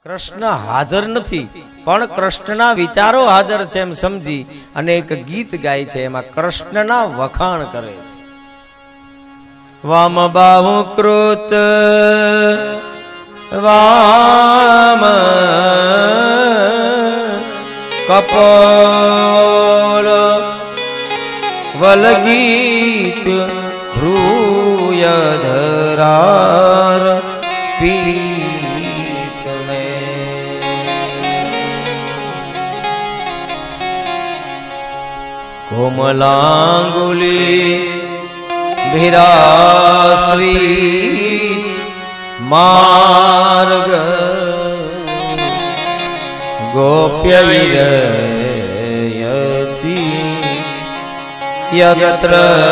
કૃષ્ણ હાજર નથી પણ કૃષ્ણના વિચારો હાજર છે એમ સમજી અને એક ગીત ગાય છે, એમાં કૃષ્ણના વખાણ કરે છે. વામ બાહુ કૃત વામ કપોલ વલગીત ભ્રૂયધરાર પીત મે કોમલાંગુલી ભીરાશ્રી માર્ગ ગોપ્ય વિરયતિ યત્ર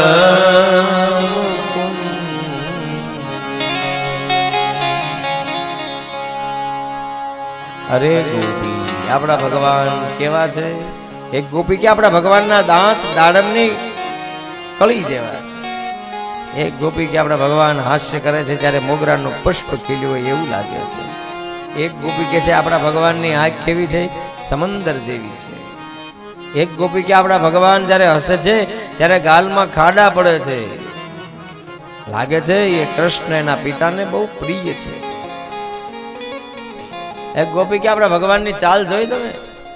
અરે ગોપી આપણા ભગવાન કેવા છે. એક ગોપી કે આપણા ભગવાનના દાંત દાડમની કળી જેવા છે. એક ગોપી કે આપણા ભગવાન હાસ્ય કરે છે ત્યારે મોગરાનું પુષ્પ ખીલ્યું હોય એવું લાગે છે. એક ગોપી કે છે આપણા ભગવાનની આંખ કેવી છે, સમંદર જેવી છે. એક ગોપી કે આપણા ભગવાન જ્યારે હસે છે ત્યારે ગાલમાં ખાડા પડે છે. લાગે છે એ કૃષ્ણ એના પિતાને બહુ પ્રિય છે. એક ગોપી કે આપણા ભગવાનની ચાલ જોઈ તમે.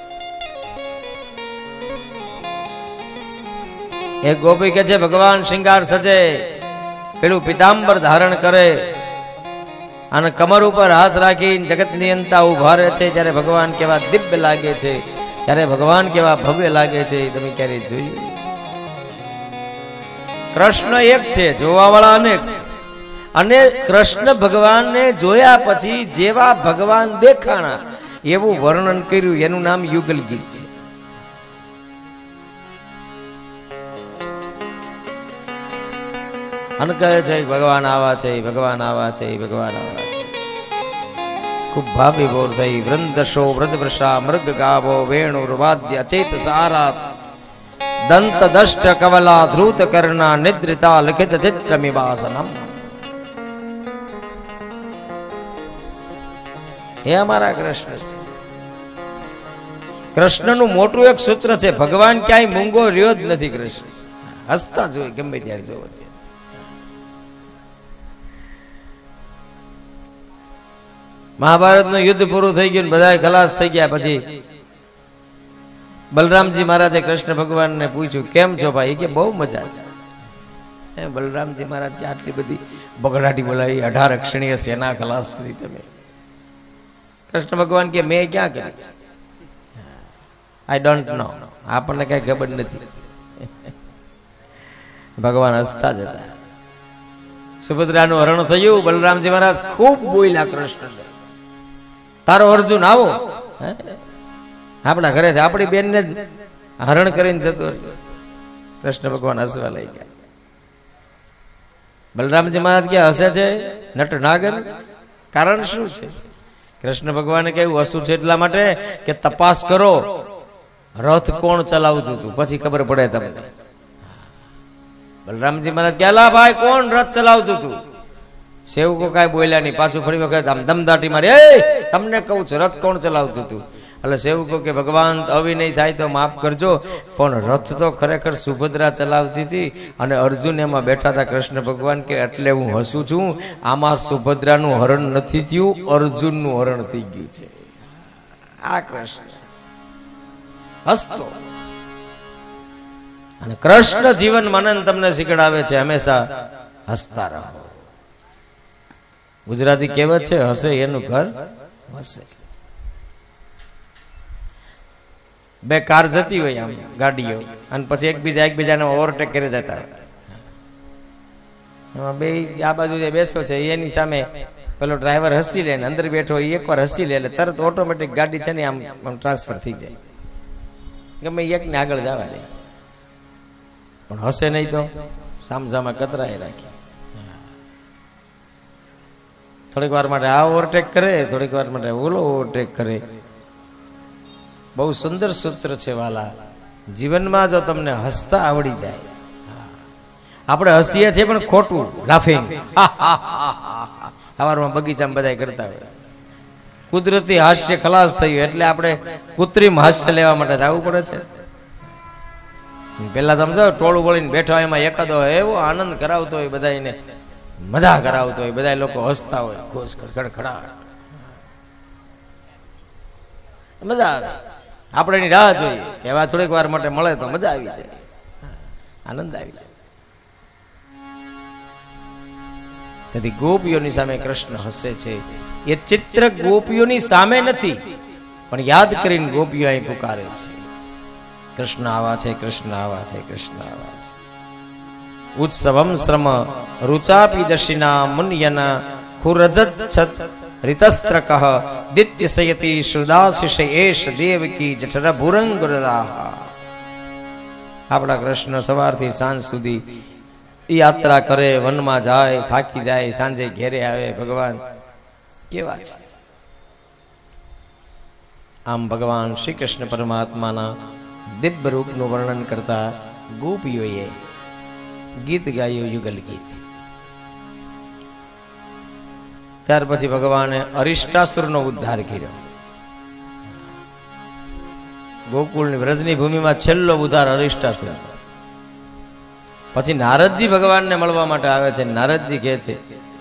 એક ગોપી કે છે ભગવાન શૃંગાર સજે, પેલું પિતાંબર ધારણ કરે અને કમર ઉપર હાથ રાખી જગત નિયંતા ઉભા રહે છે ત્યારે ભગવાન કેવા દિવ્ય લાગે છે, ત્યારે ભગવાન કેવા ભવ્ય લાગે છે. તમે ક્યારે જોયું? કૃષ્ણ એક છે, જોવા વાળા અનેક છે. અને કૃષ્ણ ભગવાનને જોયા પછી જેવા ભગવાન દેખાણા એવું વર્ણન કર્યું, એનું નામ યુગલ ગીત છે. અને કહે છે ભગવાન આવા છે, ભગવાન આવા છે, ભગવાન આવા છે. ખૂબ ભાવી બોર થઈ વૃંદશો વ્રજવૃષા મૃગ ગાવો વેણુર્વાદ્ય ચેત સારાત દંત દષ્ટ કવલા ધ્રુત કર્ણા નિદ્રિતા લિખિત ચિત્રમિવાસનમ. એ અમારા કૃષ્ણ છે. કૃષ્ણનું મોટું એક સૂત્ર છે, ભગવાન ક્યાંય મૂંગો રહ્યો જ નથી. કૃષ્ણ હસતા જોઈ ગમે ત્યારે જોવો. મહાભારતનું યુદ્ધ પૂરું થઈ ગયું, બધા ખલાસ થઈ ગયા પછી બલરામજી મહારાજે કૃષ્ણ ભગવાનને પૂછ્યું કેમ છો ભાઈ? કે બહુ મજા છે. બલરામજી મહારાજ કે આટલી બધી બગડાટી બોલાવી, 18 અક્ષણીય સેના ખલાસ કરી તમે. કૃષ્ણ ભગવાન કે મેં ક્યાં કરી છે? આઈ ડોન્ટ નો, આપણને કઈ ખબર નથી. ભગવાન હસતા જ હતા. સુભદ્રાનું હરણ થયું, બલરામજી મહારાજ ખૂબ બોલ્યા કૃષ્ણ, તારો અર્જુન આવો આપણા ઘરે આપણી બેનને જ હરણ કરીને જતો રહ્યો. કૃષ્ણ ભગવાન હસવા લઈ ગયા. બલરામજી મહારાજ ક્યાં હસે છે નટ નાગર? કારણ શું છે? કૃષ્ણ ભગવાને કેવું હસવું છે એટલા માટે કે તપાસ કરો રથ કોણ ચલાવતું હતું, પછી ખબર પડે તમને. બલરામજી મહારાજ ક્યાં ભાઈ કોણ રથ ચલાવતું હતું? સેવકો કાંઈ બોલ્યા નહીં. પાછું ફરી વખત આમ દમદાટી મારી, એ તમને કહું છું રથ કોણ ચલાવતું હતું? એટલે સેવકો કે ભગવાન અવિનય થાય તો માફ કરજો, પણ રથ તો ખરેખર સુભદ્રા ચલાવતી હતી અને અર્જુન એમાં બેઠા હતા. કૃષ્ણ ભગવાન કે એટલે હું હસું છું, આમાં સુભદ્રાનું હરણ નથી થયું, અર્જુનનું હરણ થઈ ગયું છે. આ કૃષ્ણ હસતો. અને કૃષ્ણ જીવન મનન તમને શીખડાવે છે હંમેશા હસતા રહો. ગુજરાતી કહેવત છે હસે એનું ઘર વસે. બે કાર જતી હોય આમ ગાડીઓ, અને પછી એકબીજાને ઓવરટેક કરી જતા હોય. એમાં બે આ બાજુ જે બેસો છે એની સામે પેલો ડ્રાઈવર હસી લે, અંદર બેઠો એકવાર હસી લે એટલે તરત ઓટોમેટિક ગાડી છે ને આમ ટ્રાન્સફર થઈ જાય, ગમે એકને આગળ જવા દે. પણ હસે નહીં તો સામસામા કતરાય રાખી. થોડીક વાર માટે આ ઓવરટેક કરે, થોડીક વાર માટે ઓલો ઓવરટેક કરે. બહુ સુંદર સૂત્ર છે વાલા. જીવનમાં જો તમને હસતા આવડી જાય, આપણે હસીએ છીએ પણ ખોટું, લાફિંગ. સવારમાં બગીચામાં બધા કરતા હોય, કુદરતી હાસ્ય ખલાસ થયું એટલે આપણે કૃત્રિમ હાસ્ય લેવા માટે જવું પડે છે. પેલા તમે જો ટોળું વળીને બેઠા એમાં એકાદો એવો આનંદ કરાવતો હોય, બધાને મજા કરાવતો હોય, બધા લોકો હસતા હોય, ખુશ ખડખડા, મજા આવે. આપણે એની રાહ જોઈએ કે એવા થોડીક વાર માટે મળે તો મજા આવી જાય, આનંદ આવી જાય. તેથી ગોપીઓની સામે કૃષ્ણ હસે છે. એ ચિત્ર ગોપીઓની સામે નથી, પણ યાદ કરીને ગોપીઓ અહીં પુકારે છે, કૃષ્ણ આવા છે, કૃષ્ણ આવા છે, કૃષ્ણ આવા છે. ઉત્સવમ શ્રમ રુચાપી દશિના મુન્યના ખુરજત છત રિતસ્ત્રકઃ દિત્ય સયતિ શ્રુદાશિષ એશ દેવકી જઠર ભુરંગુરદાહ. આપણા કૃષ્ણ સવારથી સાંજ સુધી યાત્રા કરે, વનમાં જાય, થાકી જાય, સાંજે ઘેરે આવે. ભગવાન કેવા છે. આમ ભગવાન શ્રી કૃષ્ણ પરમાત્માના દિવ્ય રૂપનું વર્ણન કરતા ગોપીઓએ ગીત ગાયું, યુગલ ગીત. ત્યાર પછી ભગવાને અરિષ્ટાસુરનો ઉદ્ધાર કર્યો. ગોકુળની વ્રજની ભૂમિમાં છેલ્લો ઉદ્ધાર અરિષ્ટાસુર. પછી નારદજી ભગવાનને મળવા માટે આવે છે. નારદજી કહે છે,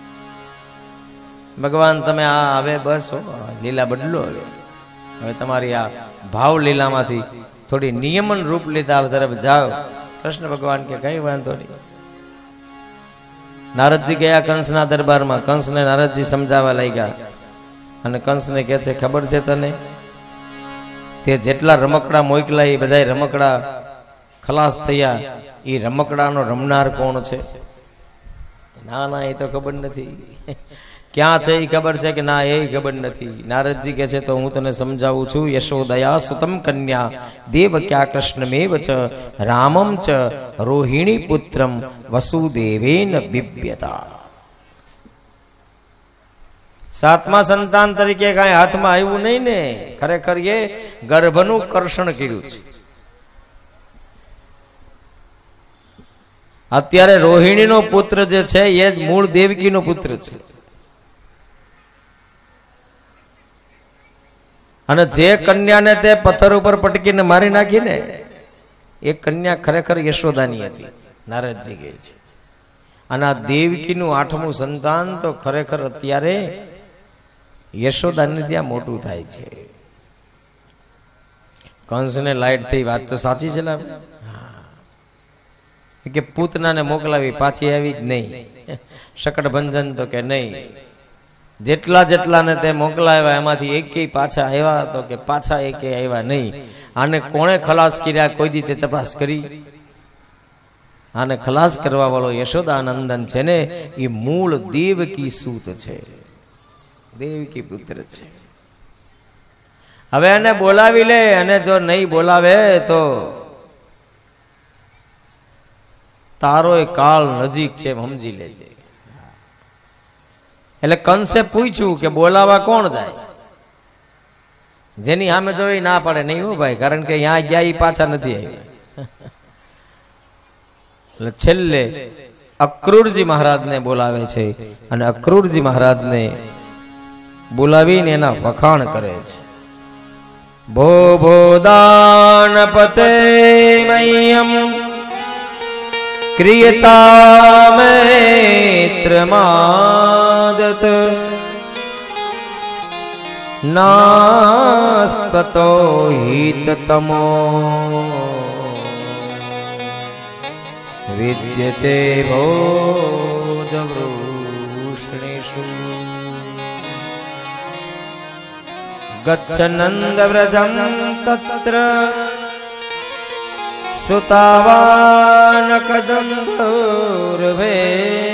ભગવાન તમે આ હવે બસ લીલા બદલો, હવે તમારી આ ભાવ લીલામાંથી થોડી નિયમન રૂપ લીધા તરફ જાઓ. કૃષ્ણ ભગવાન કે કઈ વાંધો નહીં. નારદજી ગયા કંસના દરબારમાં. કંસને નારદજી સમજાવવા લાગ્યા અને કંસને કહે છે, ખબર છે તને તે જેટલા રમકડા મોકલા એ બધા રમકડા ખલાસ થયા, એ રમકડાનો રમનાર કોણ છે? ના ના, એ તો ખબર નથી. ક્યાં છે એ ખબર છે કે ના, એ ખબર નથી. નારદજી કહે છે, તો હું તને સમજાવું છું. યશોદયા સુતમ કન્યા દેવક્યા કૃષ્ણમેવ ચ રામમ ચ રોહિણી પુત્રમ વસુદેવેન બિબ્યતા. સાતમા સંતાન તરીકે કાંઈ હાથમાં આવ્યું નહીં ને, ખરેખર એ ગર્ભનું કર્ષણ કર્યું છે. અત્યારે રોહિણીનો પુત્ર જે છે એ જ મૂળ દેવકીનો પુત્ર છે. અને જે કન્યાને તે પથ્થર ઉપર પટકીને મારી નાખીને એ કન્યા ખરેખર યશોદાની હતી, નારદજી કહે છે. અને આ દેવકીનું 8મું સંતાન તો ખરેખર અત્યારે યશોદાને ત્યાં મોટું થાય છે. કંસને લાઈટ થઈ, વાત તો સાચી છે કે પૂતનાને મોકલાવી, પાછી આવી જ નહીં. શકટભંજન તો કે નહીં, જેટલાને તે મોકલાવ્યા એમાંથી એકેય પાછા આવ્યા તો કે પાછા એકેય આવ્યા નહીં. આને કોણે ખલાસ કર્યા? કોઈ દી તે તપાસ કરી? આને ખલાસ કરવા વાળો યશોદાનંદન છે ને, એ મૂળ દેવકી સૂત છે, દેવકી પુત્ર છે. હવે એને બોલાવી લે, અને જો નહીં બોલાવે તો તારો એ કાળ નજીક છે, સમજી લેજે. એટલે કંસે પૂછ્યું કે બોલાવા કોણ જાય? જેની સામે જોઈ ના પડે નહીં હો ભાઈ, કારણ કે ત્યાં ગયા એ પાછા નથી આવ્યા. એટલે છેલ્લે અક્રૂરજી મહારાજને બોલાવે છે, અને અક્રૂરજી મહારાજને બોલાવીને એના વખાણ કરે છે. ભો ભો દાન પતે મય્યમ ક્રિયતા મૈત્ર માદત નાસ્તતો હિતતમો વિદ્યતે ભોજવૃષ્ણિષુ ગચ્છનંદ વ્રજમ તત્ર સુતાવાન કદંભુર્ભે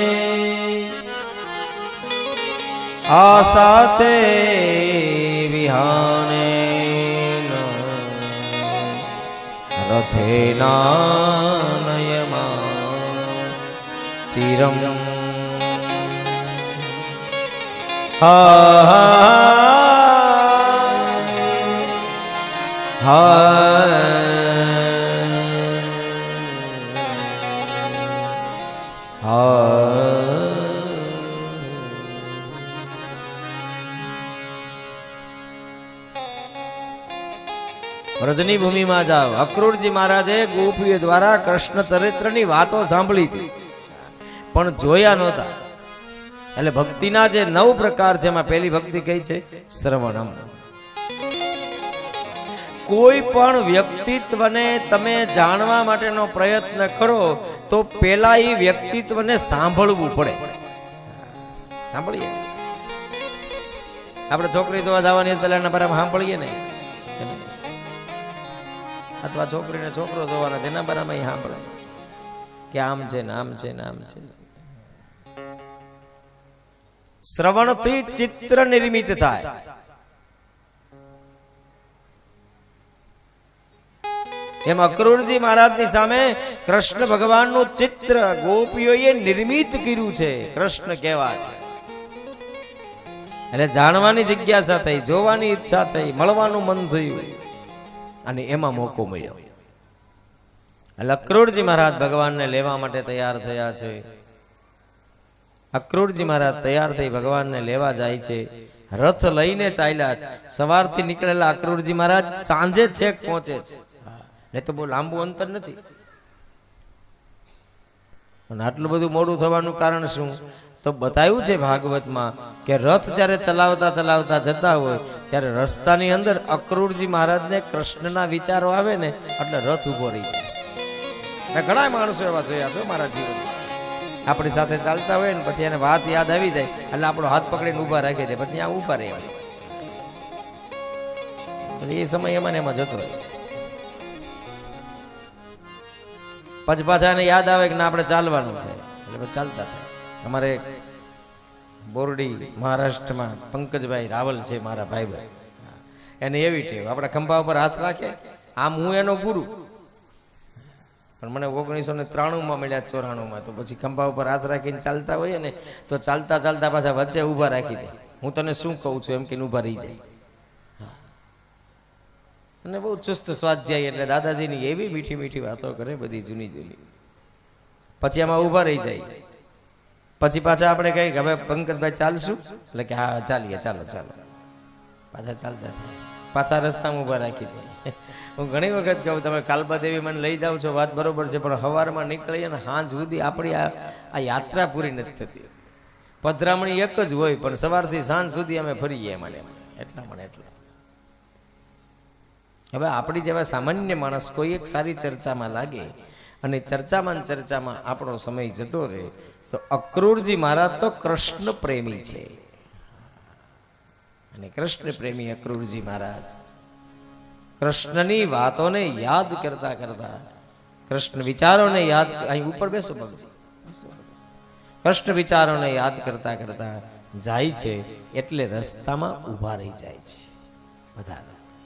આસાતે વિહાને રથેનાનયમા ચિરમ. હા હા. વ્રજની ભૂમિમાં જાઓ. અક્રૂરજી મહારાજે ગોપીઓ દ્વારા કૃષ્ણ ચરિત્રની વાતો સાંભળી હતી પણ જોયા નહોતા. એટલે ભક્તિના જે 9 પ્રકાર છે એમાં પહેલી ભક્તિ કઈ છે? શ્રવણમ. કોઈ પણ વ્યક્તિત્વને તમે જાણવા માટેનો પ્રયત્ન કરો તો પેલા એ વ્યક્તિત્વને સાંભળવું પડે. સાંભળીએ આપણે છોકરી જોવા જવાની પેલા બરાબર સાંભળીએ ને, અથવા છોકરીને છોકરો જોવાના તેના બરાબર સાંભળે કે આમ છે ને આમ છે ને આમ છે. શ્રવણથી ચિત્ર નિર્મિત થાય. એમ અક્રૂરજી મહારાજની સામે કૃષ્ણ ભગવાનનું ચિત્ર ગોપીઓએ નિર્મિત કર્યું છે. કૃષ્ણ કેવા છે એટલે જાણવાની જિજ્ઞાસા થઈ, જોવાની ઈચ્છા થઈ, મળવાનું મન થયું અને એમાં મોકો મળ્યો. એટલે અક્રૂરજી મહારાજ ભગવાનને લેવા માટે તૈયાર થયા છે. અક્રૂરજી મહારાજ તૈયાર થઈ ભગવાનને લેવા જાય છે. રથ લઈને ચાલ્યા છે. સવારથી નીકળેલા અક્રૂરજી મહારાજ સાંજે છેક પહોંચે છે. નહીં તો બહુ લાંબુ અંતર નથી. પણ આટલું બધું મોડું થવાનું કારણ શું? તો બતાવ્યું છે ભાગવતમાં કે રથ જ્યારે ચલાવતા ચલાવતા જતા હોય ત્યારે રસ્તાની અંદર અક્રૂરજી મહારાજને કૃષ્ણના વિચારો આવે ને એટલે રથ ઉભો રહી જાય. મેં ઘણા માણસો એવા જોયા છો મારા જીવનમાં. આપણી સાથે ચાલતા હોય ને પછી એને વાત યાદ આવી જાય એટલે આપણો હાથ પકડીને ઊભા રાખી દે, પછી આ ઊભા રહે. પછી એ સમય એમાં ને એમાં જતો રહે. પછી પાછા એને યાદ આવે કે ના આપણે ચાલવાનું છે એટલે ચાલતા થાય. અમારે બોરડી મહારાષ્ટ્રમાં પંકજભાઈ રાવલ છે મારા ભાઈ, એને એવી ટેવ આપણા ખંભા ઉપર હાથ રાખે. આમ હું એનો ગુરુ, પણ મને 1993માં મળ્યા, 94માં. તો પછી ખંભા ઉપર હાથ રાખીને ચાલતા હોઈએ ને તો ચાલતા ચાલતા પાછા વચ્ચે ઊભા રાખી દે. હું તને શું કહું છું એમ કે ઊભા રહી જાય. અને બહુ ચુસ્ત સ્વાધ્યાય એટલે દાદાજીની એવી મીઠી મીઠી વાતો કરે બધી જૂની જૂની. પછી એમાં ઊભા રહી જાય. પછી પાછા આપણે કહીએ કે હવે પંકજભાઈ ચાલશું, એટલે કે હા ચાલીએ, ચાલો ચાલો. પાછા ચાલતા થાય, પાછા રસ્તામાં ઊભા રાખી દે. હું ઘણી વખત કહું તમે કાલબાદેવી મને લઈ જાઓ છો, વાત બરોબર છે, પણ સવારમાં નીકળીએ ને સાંજ સુધી આપણી આ યાત્રા પૂરી નથી થતી. પધરામણી એક જ હોય પણ સવારથી સાંજ સુધી અમે ફરીએ એમાં એટલા મને એટલા. હવે આપણી જેવા સામાન્ય માણસ કોઈ એક સારી ચર્ચામાં લાગે અને ચર્ચામાં આપણો સમય જતો રહે તો અક્રૂરજી મહારાજ તો કૃષ્ણ પ્રેમી છે. અને કૃષ્ણ પ્રેમી અક્રૂરજી મહારાજ કૃષ્ણની વાતોને યાદ કરતા કરતા, કૃષ્ણ વિચારોને યાદ, અહીં ઉપર બેસો ભગજી, કૃષ્ણ વિચારોને યાદ કરતા કરતા જાય છે એટલે રસ્તામાં ઊભા રહી જાય છે બધા.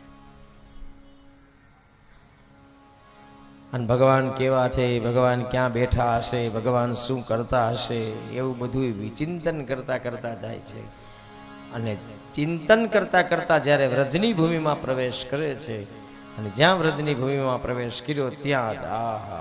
અને ભગવાન કેવા છે, ભગવાન ક્યાં બેઠા હશે, ભગવાન શું કરતા હશે, એવું બધું વિચિંતન કરતા કરતા જાય છે. અને ચિંતન કરતા કરતા જ્યારે વ્રજની ભૂમિમાં પ્રવેશ કરે છે અને જ્યાં વ્રજની ભૂમિમાં પ્રવેશ કર્યો ત્યાં જ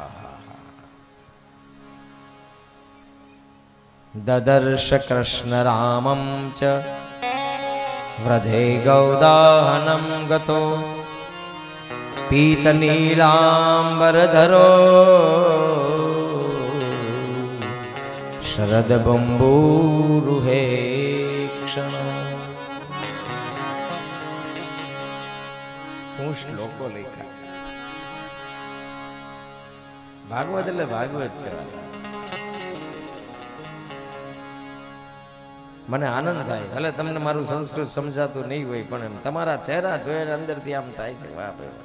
દદર્શ કૃષ્ણ રામમ ચ વ્રજે ગૌદાહનમ ગતો પીત નીલાંબરધરો શરદ બંબુરુહે ક્ષણ. શું શ્લોકો લખ્યા છે! ભાગવત એટલે ભાગવત છે. મને આનંદ થાય, ભલે તમને મારું સંસ્કૃત સમજાતું નહીં હોય પણ એમ તમારા ચહેરા જોઈને અંદરથી આમ થાય છે વાહ ભાઈ.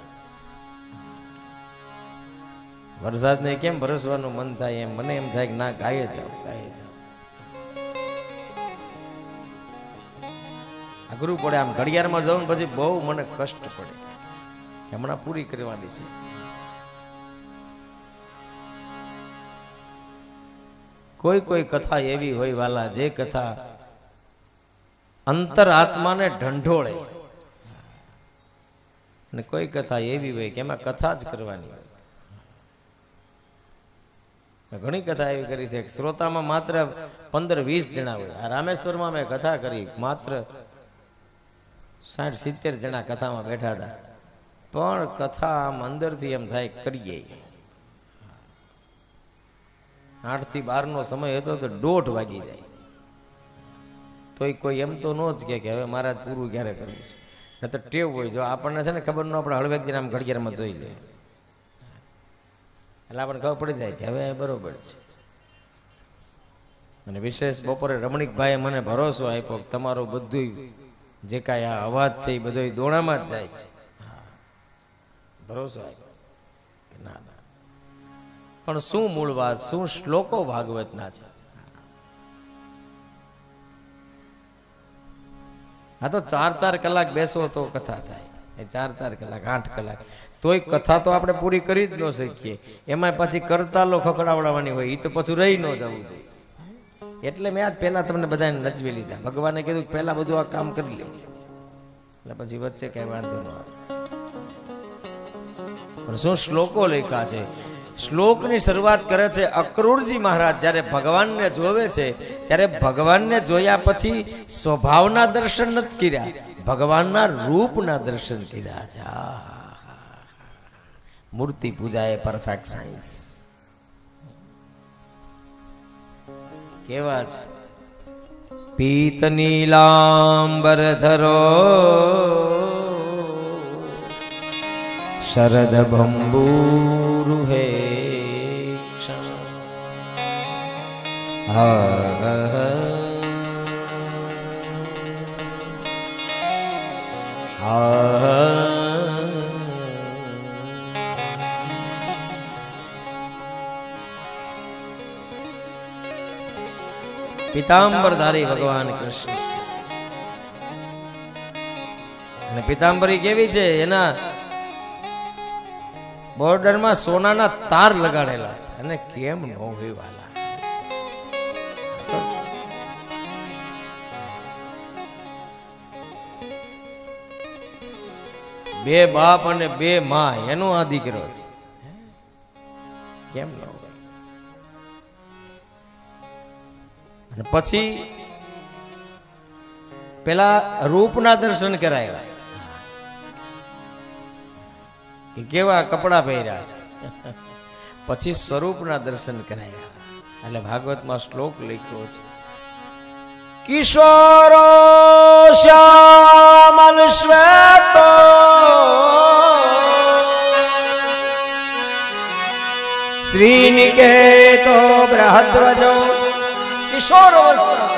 વરસાદને કેમ વરસવાનું મન થાય એમ મને એમ થાય કે ના ગાયે જાઓ, ગાયે જાઓ. અઘરું પડે આમ ઘડિયાળમાં જાઉં પછી બહુ મને કષ્ટ પડે, હમણાં પૂરી કરવાની છે. કોઈ કોઈ કથા એવી હોય વાલા, જે કથા અંતર આત્માને ઢંઢોળે, અને કોઈ કથા એવી હોય કે એમાં કથા જ કરવાની હોય. ઘણી કથા એવી કરી છે શ્રોતામાં માત્ર 15-20 જણા હોય. આ રામેશ્વરમાં મેં કથા કરી, માત્ર 60-70 જણા કથામાં બેઠા હતા. પણ કથા આમ અંદરથી એમ થાય કરીએ. 8 થી 12 સમય હતો તો 1:30 વાગી જાય તોય કોઈ એમ તો ન જ કે હવે મારા પૂરું ક્યારે કરવું છે. ન તો ટેવ હોય, જો આપણને છે ને ખબર ન આપણે હળવેક દિન આમ ઘડિયાળમાં જોઈ લે એટલે આપણને ખબર પડી જાય કે હવે બરોબર છે. અને વિશેષ બપોરે રમણીકભાઈએ મને ભરોસો આપ્યો તમારું બધું જે કાંઈ આ અવાજ છે એ બધો દોણામાં જ જાય છે. ભરોસો આપ્યો ના ના, પણ શું મૂળ વાત, શું શ્લોકો ભાગવતના છે. આ તો 4-4 કલાક બેસો તો કથા થાય, એ 4-4 કલાક 8 કલાક તોય કથા તો આપણે પૂરી કરી જ ન શકીએ. એમાં પછી કરતાલો ખકડાવડાવવાની હોય, એ તો પછી રહી ન જવું જોઈએ. એટલે મેં આજ પહેલા તમને બધાને નચવી લીધા. ભગવાને કીધું કે પહેલા બધું આ કામ કરી લે, એટલે પછી વચ્ચે કઈ વાંધો ન આવે. પણ શું શ્લોકો લખ્યા છે. શ્લોકની શરૂઆત કરે છે અક્રૂરજી મહારાજ. જ્યારે ભગવાનને જોવે છે ત્યારે ભગવાનને જોયા પછી સ્વભાવના દર્શન નથી કર્યા, ભગવાનના રૂપના દર્શન કર્યા છે. મૂર્તિ પૂજા એ પરફેક્ટ સાયન્સ. કેવા છે પીત નીલાંબર ધરો શરદ ભંબૂરુ હે પિતાંબરધારી ભગવાન કૃષ્ણ છે. અને પિતાંબરી કેવી છે, એના બોર્ડરમાં સોનાના તાર લગાડેલા છે. અને કેમ ન હોય વાલા, બે બાપ અને બે માં એનો આ દીકરો છે. કેમ ન હોય. અને પછી પેલા રૂપના દર્શન કરાયા કે કેવા કપડા પહેર્યા છે. પછી સ્વરૂપના દર્શન કરાયા. એટલે ભાગવતમાં શ્લોક લખ્યો છે કિશોરો શ્યામલ શ્વેતો શ્રીનિકેતો બૃહદ્વજો. કિશોર અવસ્થા,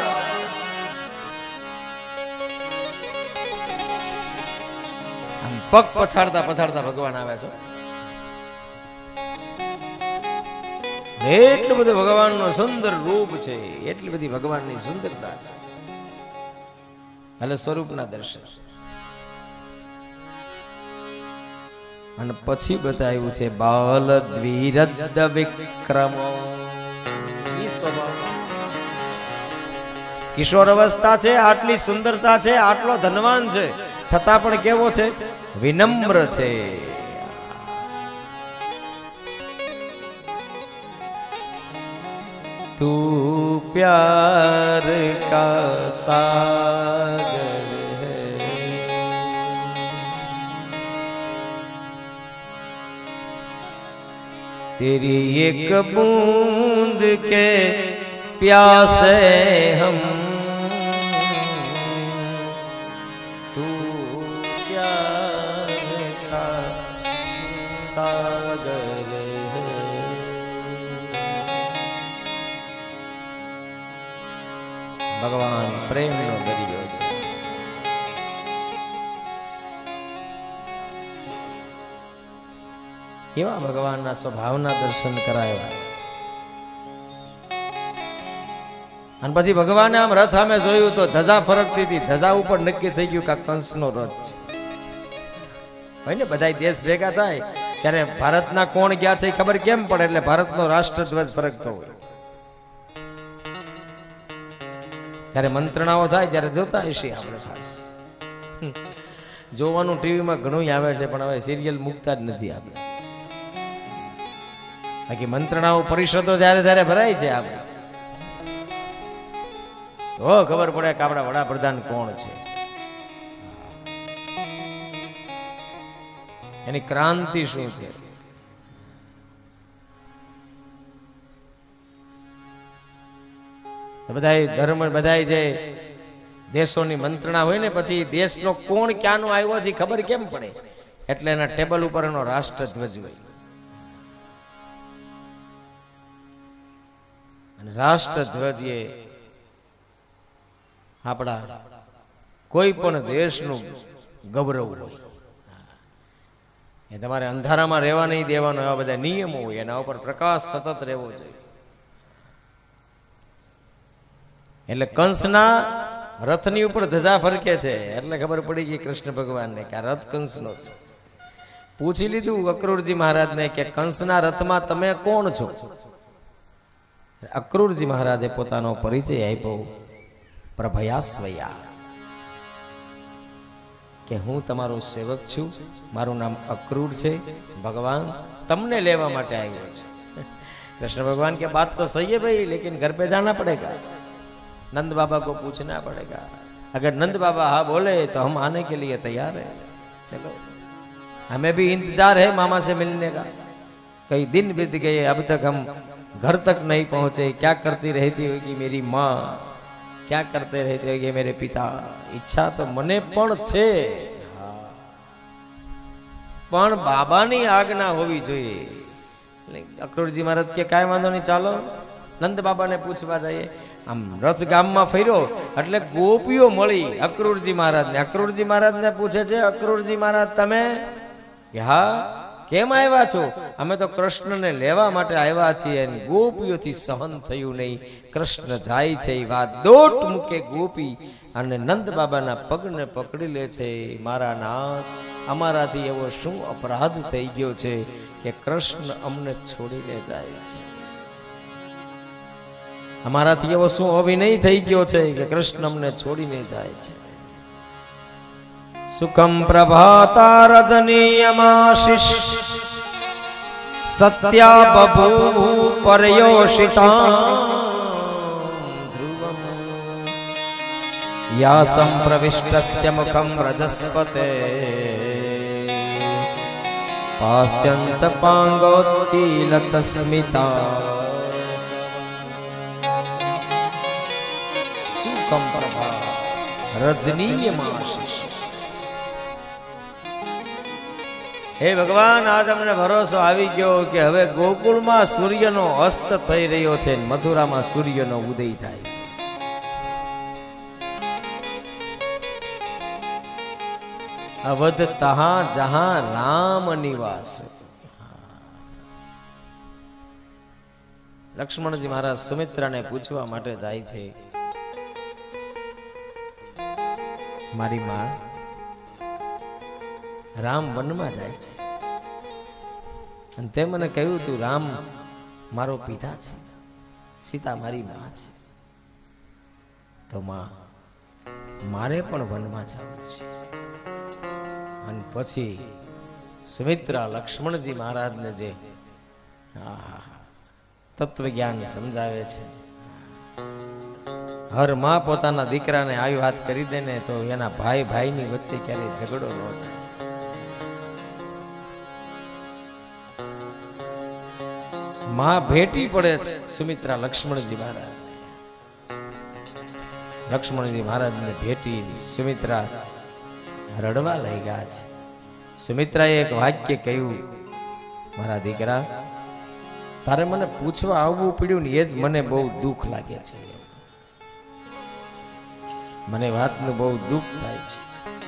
આમ પગ પછાડતા પછાડતા ભગવાન આવે છે. એટલું બધું ભગવાનનું સુંદર રૂપ છે, એટલી બધી ભગવાનની સુંદરતા છે. એટલે સ્વરૂપના દર્શન. અને પછી બતાવ્યું છે બાલ દ્વિરદ્ધ વિક્રમો. કિશોર અવસ્થા છે, આટલી સુંદરતા છે, આટલો ધનવાન છે, છતાં પણ કેવો છે, વિનમ્ર છે. તું પ્યાર કા સાગર હૈ, तेरी एक बूंद के प्यासे हम, तू प्यार का सागर है। भगवान प्रेम नो दरियो छे। એવા ભગવાનના સ્વભાવના દર્શન કરાયા. અને પછી ભગવાને આમ રથ સામે જોયું તો ધજા ફરકતી હતી. ધજા ઉપર નક્કી થઈ ગયું કે કંસનો રથ છે. હોય ને, બધા દેશ ભેગા થાય ત્યારે ભારતના કોણ ગયા છે ખબર કેમ પડે? એટલે ભારતનો રાષ્ટ્રધ્વજ ફરકતો હોય. ત્યારે મંત્રણાઓ થાય ત્યારે જોતા હશી આપણે. ખાસ જોવાનું ટીવીમાં ઘણું આવે છે, પણ હવે સિરિયલ મૂકતા જ નથી આપણે. બાકી મંત્રણાઓ પરિષદો જયારે જયારે ભરાય છે આપણે તો ખબર પડે કે આપણા વડાપ્રધાન કોણ છે. એની ક્રાંતિ શું છે? બધા ધર્મ બધા જે દેશોની મંત્રણા હોય ને પછી દેશનો કોણ ક્યાંનો આવ્યો છે ખબર કેમ પડે? એટલે એના ટેબલ ઉપર એનો રાષ્ટ્રધ્વજ હોય. અને રાષ્ટ્રધ્વજ એ આપણા કોઈ પણ દેશનું ગૌરવ હોય. એ તમારે અંધારામાં રહેવા નહીં દેવાનો, એવા બધા નિયમો હોય. એના ઉપર પ્રકાશ સતત રહેવો જોઈએ. એટલે કંસના રથની ઉપર ધજા ફરકે છે એટલે ખબર પડી ગઈ કૃષ્ણ ભગવાનને કે આ રથ કંસનો છે. પૂછી લીધું અક્રૂરજી મહારાજને કે કંસના રથમાં તમે કોણ છો? અક્રૂરજી મહારાજે પોતાનો પરિચય આપ્યો, પ્રભયાસ્વયા, કે હું તમારો સેવક છું, મારું નામ અક્રૂર છે, ભગવાન તમને લેવા માટે આવ્યો છે. कृष्ण भगवान के बात तो सही है भाई, लेकिन घर पे जाना पड़ेगा, नंद बाबा को पूछना पड़ेगा. अगर नंद बाबा हाँ बोले तो हम आने के लिए तैयार है. चलो, हमें भी इंतजार है मामा से मिलने का. कई दिन बीत गए, अब तक हम घर तक नहीं पहुंचे. क्या करती रहती होगी मेरी माँ, क्या करते रहते होंगे मेरे पिता. ઈચ્છા તો મને પણ છે, પણ બાબાની આજ્ઞા હોવી જોઈએ. અક્રૂરજી મહારાજ કે કાંઈ વાંધો નહીં, ચાલો નંદ બાબાને પૂછવા જઈએ. આમ રથ ગામમાં ફર્યો એટલે ગોપીઓ મળી અક્રૂરજી મહારાજને. અક્રૂરજી મહારાજને પૂછે છે, અક્રૂરજી મહારાજ તમે? હા, કેમ આવ્યા છો? અમે તો કૃષ્ણને લેવા માટે આવ્યા છીએ. ગોપીઓથી સહન થયું નહીં. કૃષ્ણ જાય છે, વાત દોટ મૂકે ગોપી અને નંદ બાબાના પગને પકડી લે છે. મારા નાથ, અમારાથી એવો શું અપરાધ થઈ ગયો છે કે કૃષ્ણ અમને છોડીને જાય છે? અમારાથી એવો શું અભિનય થઈ ગયો છે કે કૃષ્ણ અમને છોડીને જાય છે? સુખમ પ્રભાતા રજનીયમાશિષ સત્યા બભૂ પરયોષિતા ધ્રુવમ યા સંપ્રવિષ્ટસ્ય મુખમ રજસ્પતે પાસ્યંત પાંગોત્કીલતસ્મિતા. સુખમ પ્રભા રજનીયમાશિષ. હે ભગવાન, આજ અમને ભરોસો આવી ગયો કે હવે ગોકુળમાં સૂર્યનો અસ્ત થઈ રહ્યો છે, મથુરામાં સૂર્યનો ઉદય થાય છે. અવધ તહા જહા રામ નિવાસ. લક્ષ્મણજી મહારાજ સુમિત્રાને પૂછવા માટે જાય છે, મારી માં રામ વનમાં જાય છે અને તે મને કહ્યું તું રામ મારો પિતા છે, સીતા મારી માં છે. તો માં, મારે પણ વનમાં જવું છે. અને પછી સુમિત્રા લક્ષ્મણજી મહારાજને જે તત્વજ્ઞાન સમજાવે છે. હર માં પોતાના દીકરાને આવી વાત કરી દે ને તો એના ભાઈ ભાઈની વચ્ચે ક્યારેય ઝઘડો ન થાય. માં ભેટી પડે છે સુમિત્રા લક્ષ્મણજી મહારાજ. લક્ષ્મણજી મહારાજને ભેટી સુમિત્રા રડવા લાગ્યા છે. સુમિત્રાએ એક વાક્ય કહ્યું, મારા દીકરા, તારે મને પૂછવા આવવું પડ્યું ને એ જ મને બહુ દુઃખ લાગે છે. મને વાતનું બહુ દુઃખ થાય છે.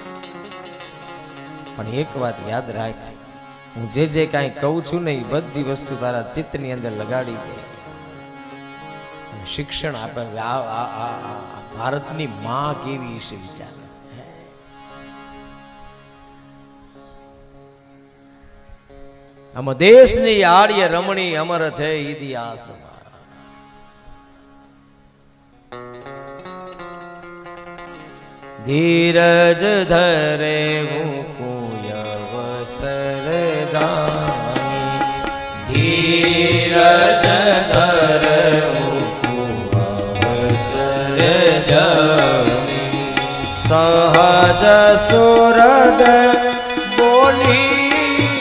પણ એક વાત યાદ રાખ, હું જે જે કાંઈ કહું છું ને એ બધી વસ્તુ તારા ચિત્તની અંદર લગાડી દે. શિક્ષણ આપે. ભારતની માં કેવી છે વિચાર. આમ દેશની આર્ય રમણી અમર છે ઇતિહાસ. ધીરજ ધરે મુકુય અવસર જાની. ધીરજ ધરે મુકુય અવસર જાની. સહજ સુરદ બોલી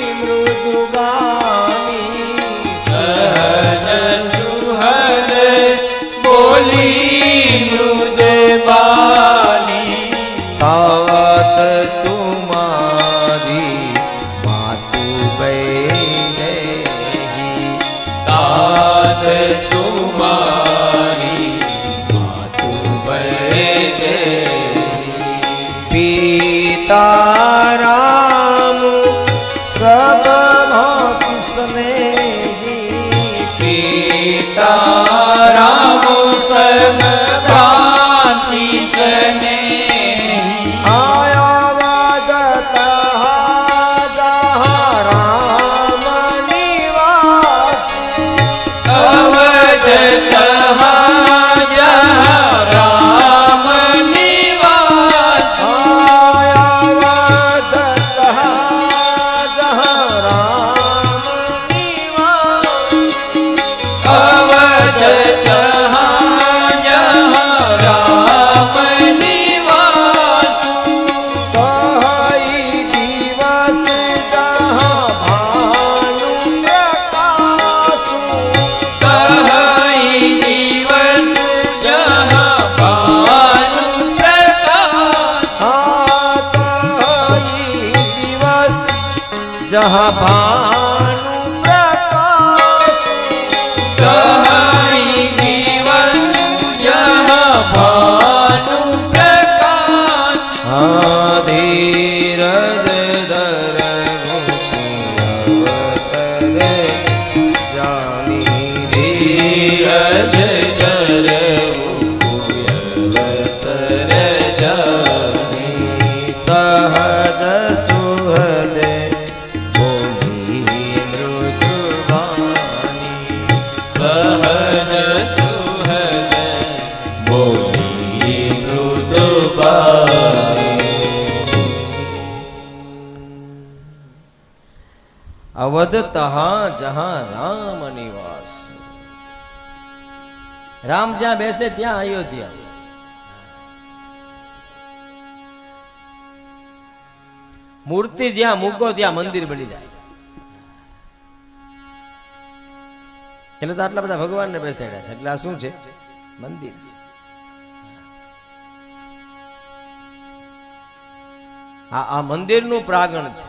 જહા ભાનુ પ્રકાશ સહાઈ દિવસ જહા ભાનુ પ્રકાશ ધીરજ ધર અવસર જાની ધીરજ ધર અવસર જાની સહજ સુહદ બોલી મૃદુવાણી સહજ સુહદ બોલી મૃદુવાણી અવધ તહા જહા રામ નિવાસ રામ જ્યાં બેસે ત્યાં અયોધ્યા મૂર્તિ જ્યાં મૂકો ત્યાં મંદિર બની જાય એટલે તો આટલા બધા ભગવાનને બેસાડ્યા છે એટલે આ શું છે મંદિર છે આ મંદિરનું પ્રાંગણ છે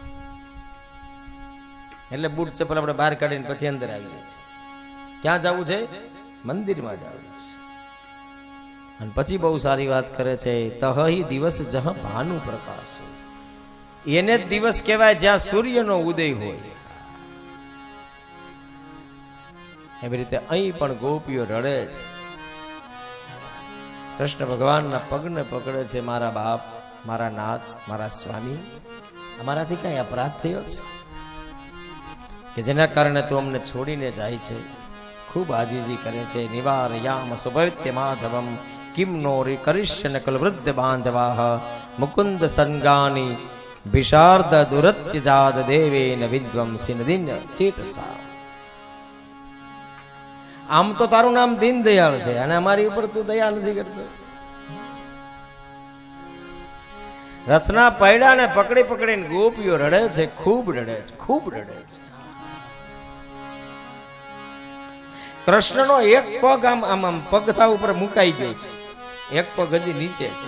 એટલે બૂટ ચપ્પલ આપણે બહાર કાઢીને પછી અંદર આવીએ છીએ ક્યાં જવું છે મંદિરમાં જવું છે અને પછી બહુ સારી વાત કરે છે તહી દિવસ જહ ભાનુ પ્રકાશ એને જ દિવસ કહેવાય જ્યાં સૂર્યનો ઉદય હોય એવી રીતે અહીં પણ ગોપીઓ રડે છે કૃષ્ણ ભગવાનના પગને પકડે છે મારા બાપ મારા નાથ મારા સ્વામી અમારાથી કઈ અપરાધ થયો છે કે જેના કારણે તું અમને છોડીને જાય છે ખૂબ આજીજી કરે છે નિવારયામ સુભવિત્ય માધવમ કિમ નો કરીશ્ય નકલ વૃદ્ધ બાંધવાહ મુકુંદ સંગાની વિશાર્દ દુરત્યજાદ દેવેન વિદ્વમ સિનદિન ચેતસા આમ તો તારું નામ દીન દયાળ છે અને અમારી ઉપર તું દયા નથી કરતો રથના પૈડાને પકડી પકડીને ગોપીઓ રડે છે ખૂબ રડે છે ખૂબ રડે છે કૃષ્ણનો એક પગ આમ આમ આમ પગથા ઉપર મુકાઈ ગયો છે એક પગ હજી નીચે છે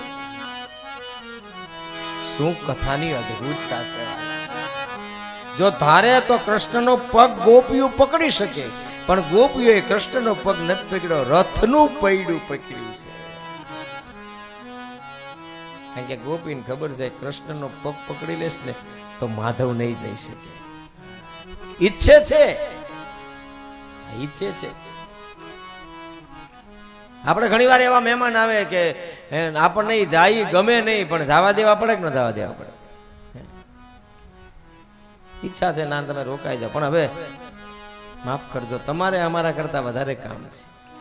શું કથાની અદ્ભુતતા છે જો ધારે તો કૃષ્ણનો પગ ગોપીઓ પકડી શકે પણ ગોપીઓએ કૃષ્ણનો પગ નથી પકડ્યો રથનું પૈડું પકડ્યું છે કારણ કે ગોપીને ખબર છે કૃષ્ણનો પગ પકડી લેશ ને તો માધવ નહીં જઈ શકે ઈચ્છે છે આપણે ઘણી વાર એવા મહેમાન આવે કે આપણને જાય ગમે નહીં પણ જવા દેવા પડે કે ન જવા દેવા પડે ઈચ્છા છે ના તમે રોકાઈ જાઓ પણ હવે માફ કરજો તમારે અમારા કરતા વધારે કામ છે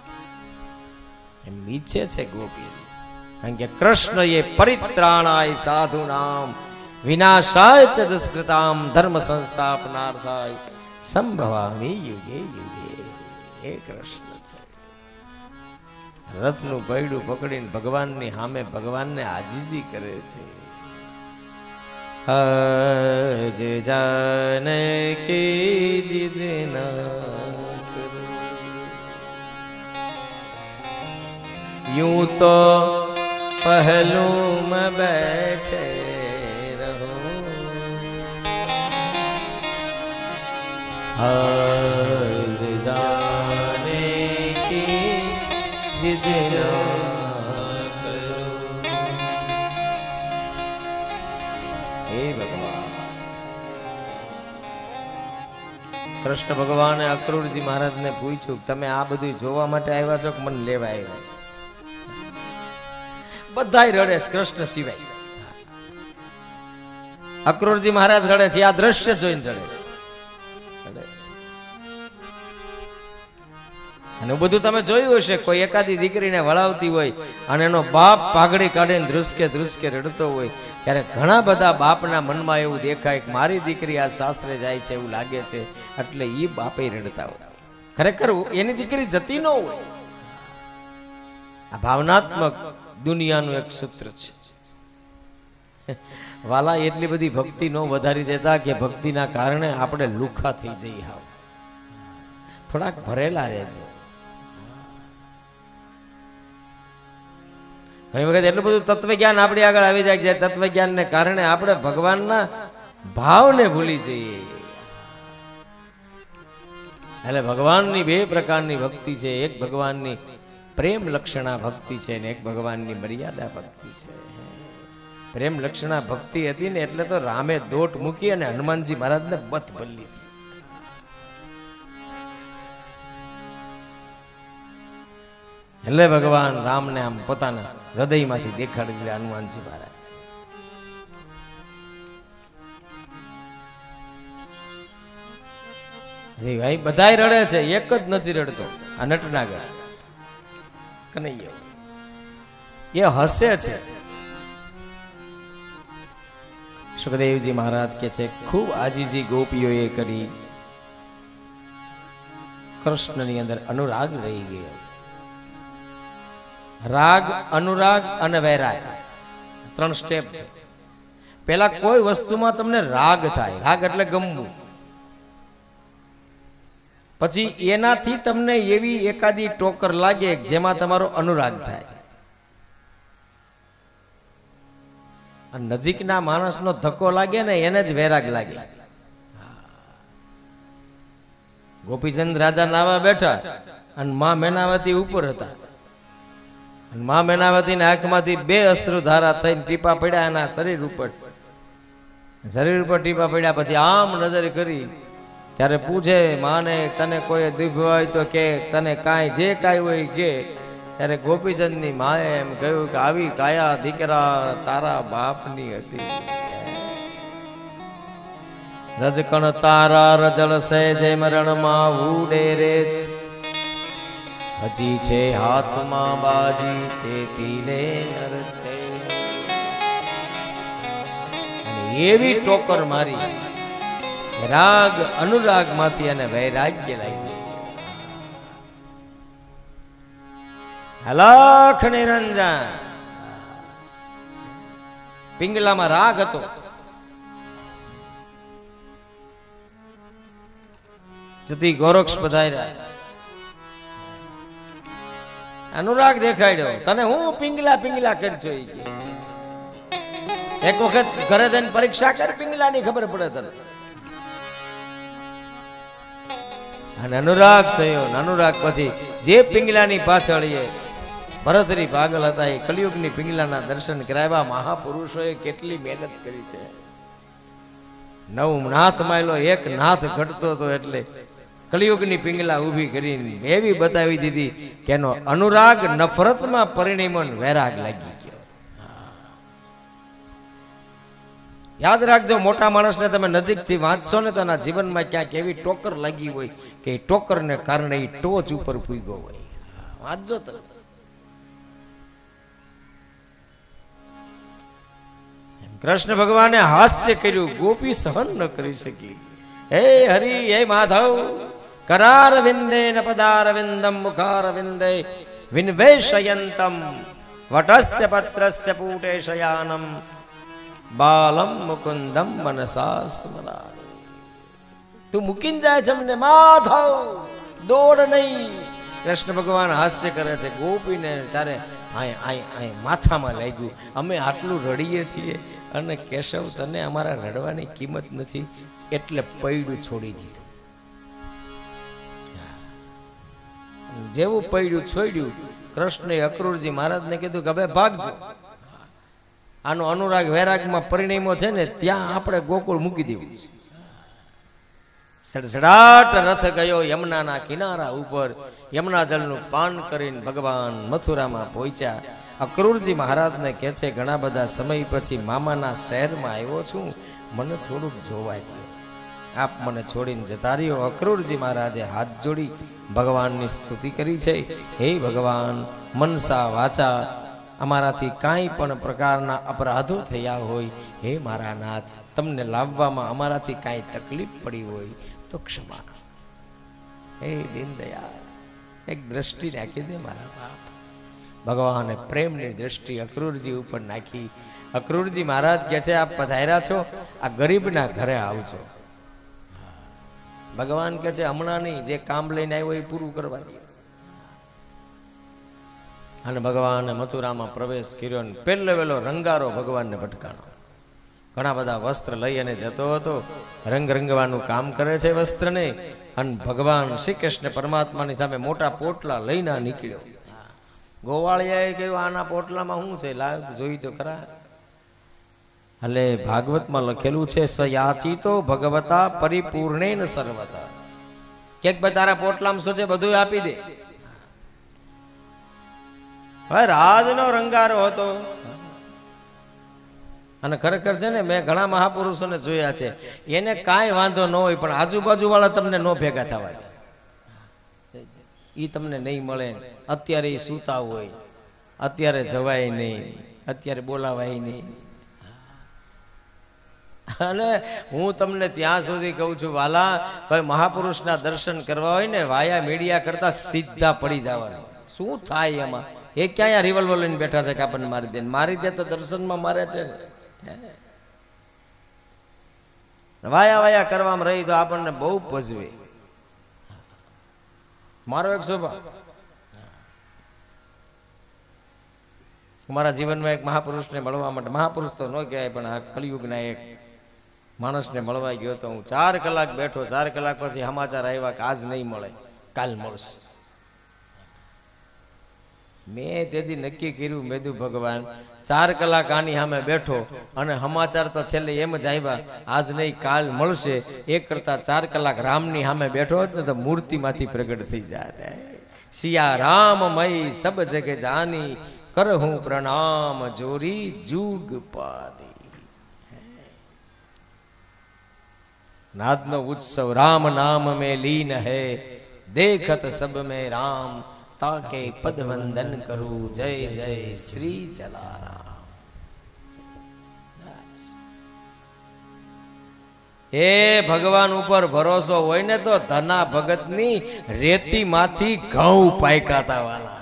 એમ ઈચ્છે છે ગોપી કારણ કે કૃષ્ણ એ પરિત્રાણાય સાધુ નામ વિનાશાય ચ દુષ્કૃતામ ધર્મ સંસ્થાપનાર્થાય સંભવામી યુગે યુગે એ કૃષ્ણ છે રથનું પૈડું પકડીને ભગવાનની સામે ભગવાનને આજીજી કરે છે આજ જાનકી જીદ ના કરો यूं तो पहलू में बैठे रहो हार जाने की जिद ना करो। हे भगवान કૃષ્ણ ભગવાને અક્રૂરજી મહારાજને પૂછ્યું તમે આ બધું જોવા માટે આવ્યા છો કે મને લેવા આવ્યા છો? બધાય રડે છે કૃષ્ણ સિવાય. અક્રૂરજી મહારાજ રડે છે, આ દ્રશ્ય જોઈને રડે છે. અને બધું તમે જોયું હશે, કોઈ એકાદી દીકરીને વળાવતી હોય અને એનો બાપ પાઘડી કાઢીને ધ્રુસકે ધ્રુસકે રડતો હોય ત્યારે ઘણા બધા બાપના મનમાં એવું દેખાય કે મારી દીકરી આ સાસરે જાય છે એવું લાગે છે, એટલે એ બાપે રડતા હોય. ખરેખર એની દીકરી જતી ન હોય. આ ભાવનાત્મક દુનિયાનું એક સૂત્ર છે. વાલા એટલી બધી ભક્તિ ન વધારી દેતા કે ભક્તિના કારણે આપણે લુખા થઈ જઈએ. હાવ થોડાક ભરેલા રહેજો. ઘણી વખત એટલું બધું તત્વજ્ઞાન આપણી આગળ આવી જાય છે, તત્વજ્ઞાનને કારણે આપણે ભગવાનના ભાવને ભૂલી જઈએ. એટલે ભગવાનની બે પ્રકારની ભક્તિ છે. એક ભગવાનની પ્રેમ લક્ષણા ભક્તિ છે ને એક ભગવાનની મર્યાદા ભક્તિ છે. પ્રેમ લક્ષણા ભક્તિ હતી ને એટલે તો રામે દોટ મૂકી અને હનુમાનજી મહારાજને બત બદલી હતી. એટલે ભગવાન રામને આમ પોતાના હૃદયમાંથી દેખાડી દીધા હનુમાનજી મહારાજ. ભાઈ બધાય રડે છે, એક જ નથી રડતો આ નટનાગર કનૈયો. એ હસે છે. સુખદેવજી મહારાજ કે છે ખૂબ આજીજી ગોપીઓએ કરી, કૃષ્ણની અંદર અનુરાગ રહી ગયો. રાગ, અનુરાગ અને વૈરાગ 3 સ્ટેપ છે. પેલા કોઈ વસ્તુમાં તમને રાગ થાય, રાગ એટલે ગમવું. પછી એનાથી તમને એવી એકાદી ટોકર લાગે જેમાં તમારો અનુરાગ થાય. નજીકના માણસનો ધક્કો લાગે ને એને જ વૈરાગ લાગે. ગોપીચંદ રાજા નાવા બેઠા અને માં મેનાવતી ઉપર હતા. માં મેનાવતી ની આંખમાંથી 2 અશ્રુધારા થઈને ટીપા પડ્યા એના શરીર ઉપર. શરીર ઉપર ટીપા પડ્યા પછી આમ નજર કરી ત્યારે પૂછે માને, તને કોઈ દુઃખ હોય તો કે, તને કાંઈ જે કાંઈ હોય કે. ત્યારે ગોપીચંદની માએ એમ કહ્યું કે આવી કાયા દીકરા તારા બાપની હતી. રજકણ તારા રજળ સે જેમ રણમાં ઉડે રેત, હજી છે હાથમાં બાજી ચેતીને નર છે. અને એવી ટોકર મારી રાગ અનુરાગ માંથી અને વૈરાગ્ય લાગી. હલાખ નિરંજન પિંગલામાં રાગ હતો. જતી ગોરક્ષ પધાર્યા, અનુરાગ દેખાડ્યો. તને હું પિંગલા પિંગલા કરજો. એક વખત ઘરે જઈને પરીક્ષા કર, પિંગલા ની ખબર પડે તને. અને અનુરાગ થયો. અનુરાગ પછી જે પિંગલાની પાછળ ભરતરી પાગલ હતા એ કલિયુગની પિંગલાના દર્શન કરાવ્યા. મહાપુરુષોએ કેટલી મહેનત કરી છે. 9 નાથ માયલો એક નાથ ઘટતો હતો એટલે કલિયુગની પિંગલા ઊભી કરીને એવી બતાવી દીધી કે એનો અનુરાગ નફરતમાં પરિણમ્યો, વૈરાગ લાગી ગયો. યાદ રાખજો, મોટા માણસને તમે નજીકથી વાંચશો ને તો એના જીવનમાં ક્યાંક એવી ટોકર લાગી હોય કે એ ટોકરને કારણે એ ટોચ ઉપર પૂગ્યો હોય. વાંચજો તમે. કૃષ્ણ ભગવાને હાસ્ય કર્યું, ગોપી સહન ન કરી શકી. હે હરિ, હે માધવ, કરાર વિંદે ન પદાર વિંદમ મુખાર વિંદે વિન્વેશયંતમ વટસ્ય પત્રસ્ય પૂટે શયાનમ બાલમ મુકુંદમ મનસા સ્મરામિ. તું મૂકીને જાય છે મને માધવ, દોડ નહીં. કૃષ્ણ ભગવાન હાસ્ય કરે છે. ગોપીને તારે માથામાં લાગ્યું, અમે આટલું રડીએ છીએ અને કેશવ તને અમારા રડવાની કિંમત નથી એટલે પૈડું છોડી દીધું. જેવું પૈડું છોડ્યું, કૃષ્ણએ અક્રૂરજી મહારાજને કીધું કે હવે ભાગજો. આનો અનુરાગ વૈરાગમાં પરિણમ્યો છે ને ત્યાં આપણે ગોકુળ મૂકી દેવું. સડસડાટ રથ ગયો યમુનાના કિનારા ઉપર. યમુના જળનું પાન કરીને ભગવાન મથુરામાં પહોંચ્યા. અક્રૂરજી મહારાજને કહે છે ઘણા બધા સમય પછી મામાના શહેરમાં આવ્યો છું, મને થોડુંક જોવાય ગયું, આપ મને છોડીને જતા રહ્યો. અક્રૂરજી મહારાજે હાથ જોડી ભગવાનની સ્તુતિ કરી છે. હે ભગવાન, મનસા વાચા અમારાથી કાંઈ પણ પ્રકારના અપરાધો થયા હોય, હે મારા નાથ, તમને લાવવામાં અમારાથી કાંઈ તકલીફ પડી હોય તો ક્ષમા. હે દીનદયાળ, એક દ્રષ્ટિ નાખી દે મારા બાપ. ભગવાને પ્રેમની દ્રષ્ટિ અક્રૂરજી ઉપર નાખી. અક્રૂરજી મહારાજ કહે છે આપ પધાર્યા છો, આ ગરીબના ઘરે આવજો. ભગવાન કહે છે હમણાં નહીં, જે કામ લઈને આવ્યો એ પૂરું કરવા દે. અને ભગવાને મથુરામાં પ્રવેશ કર્યો ને પહેલો વેલો રંગારો ભગવાનને ભટકાણો. ઘણા બધા વસ્ત્ર લઈ અને જતો હતો. રંગ રંગવાનું કામ કરે છે વસ્ત્રને. અને ભગવાન શ્રી કૃષ્ણ પરમાત્માની સામે મોટા પોટલા લઈને નીકળ્યો. ગોવાળિયાએ કહ્યું આના પોટલામાં શું છે, લાવ જોઈ તો ખરા. એટલે ભાગવતમાં લખેલું છે સયાચી તો ભગવતા પરિપૂર્ણેન સર્વતા. ક્યાંક ભાઈ તારા પોટલામાં શું છે બધું આપી દે. હવે રાજનો રંગારો હતો. અને ખરેખર છે ને મેં ઘણા મહાપુરુષોને જોયા છે, એને કાંઈ વાંધો ન હોય પણ આજુબાજુ વાળા તમને ન ભેગા થવા દે. ઈ તમને નહીં મળે. અત્યારે એ સૂતા હોય, અત્યારે જવાય નહીં, અત્યારે બોલાવાય નહીં. અને હું તમને ત્યાં સુધી કહું છું વાલા, કોઈ મહાપુરુષના દર્શન કરવા હોય ને વાયા મીડિયા કરતા સીધા પડી જવાનું. શું થાય એમાં? એ ક્યાં રિવોલ્વર લઈને બેઠા થાય કે આપણને મારી દે તો દર્શનમાં મારે છે ને. વાયા વાયા કરવામાં રહી તો આપણને બહુ પજવે. મારો એક સ્વભાવ, મારા જીવનમાં એક મહાપુરુષને મળવા માટે, મહાપુરુષ તો ન કહેવાય પણ આ કલિયુગના એક માણસને મળવા ગયો તો હું 4 કલાક બેઠો. 4 કલાક પછી સમાચાર આવ્યા કે આજ નહીં મળે, કાલ મળશે. મેં તેથી નક્કી કર્યું, મેં કીધું ભગવાન 4 કલાક આની સામે બેઠો અને સમાચાર તો છેલ્લે એમ જ આવ્યા આજ નહીં કાલ મળશે. એક કરતા 4 કલાક રામની સામે બેઠો હોત ને તો મૂર્તિમાંથી પ્રગટ થઈ જાય. સિયા રામમય સબ જગ જાની, કરહું પ્રણામ જોરી જુગ પારી. નાદનો ઉત્સવ રામ નામ में लीन है, देखत सब में राम, ताके पद वंदन करूं, जय जय श्री जलाराम. એ ભગવાન ઉપર ભરોસો હોય ને તો ધના ભગતની રેતીમાંથી ઘઉં પાયકાતા વાલા.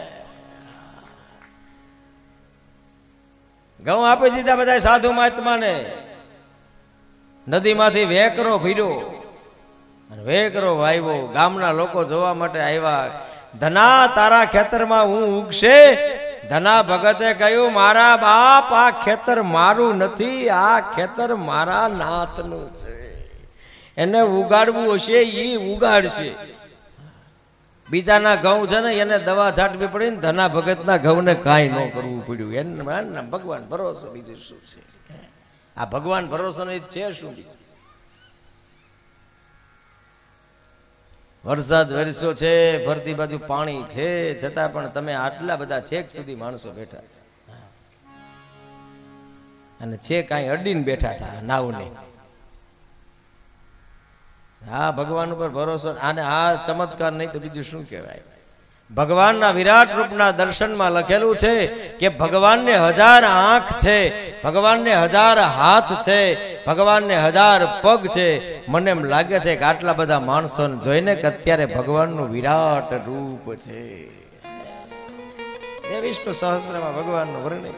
ઘઉં આપી દીધા બધા સાધુ મહાત્માને. નદીમાંથી વેકરો ભીડ્યો, વેકરો વાવ્યો. ગામના લોકો જોવા માટે આવ્યા. ધના તારા ખેતરમાં હું ઉગશે? ધના ભગતે કહ્યું મારા બાપ આ ખેતર મારું નથી, આ ખેતર મારા નાથનું છે. એને ઉગાડવું હશે એ ઉગાડશે. બીજાના ઘઉં છે ને એને દવા છાંટવી પડી ને ધના ભગતના ઘઉંને કાંઈ ન કરવું પડ્યું. એને ભગવાન ભરોસો, બીજું શું છે? આ ભગવાન ભરોસો નહીં છે શું? વરસાદ વરસ્યો છે, ફરતી બાજુ પાણી છે, છતાં પણ તમે આટલા બધા છેક સુધી માણસો બેઠા છે. અને છેક અહીં અડીને બેઠા હતા નાવને. હા, ભગવાન ઉપર ભરોસો. આને આ ચમત્કાર નહીં તો બીજું શું કહેવાય? ભગવાનના વિરાટ રૂપના દર્શનમાં લખેલું છે કે ભગવાનને 1000 આંખ છે, ભગવાનને 1000 હાથ છે, ભગવાનને 1000 પગ છે. મને એમ લાગે છે કે આટલા બધા માણસોને જોઈને કે અત્યારે ભગવાનનું વિરાટ રૂપ છે. એ વિષ્ણુ સહસ્ત્રમાં ભગવાનનું વર્ણન.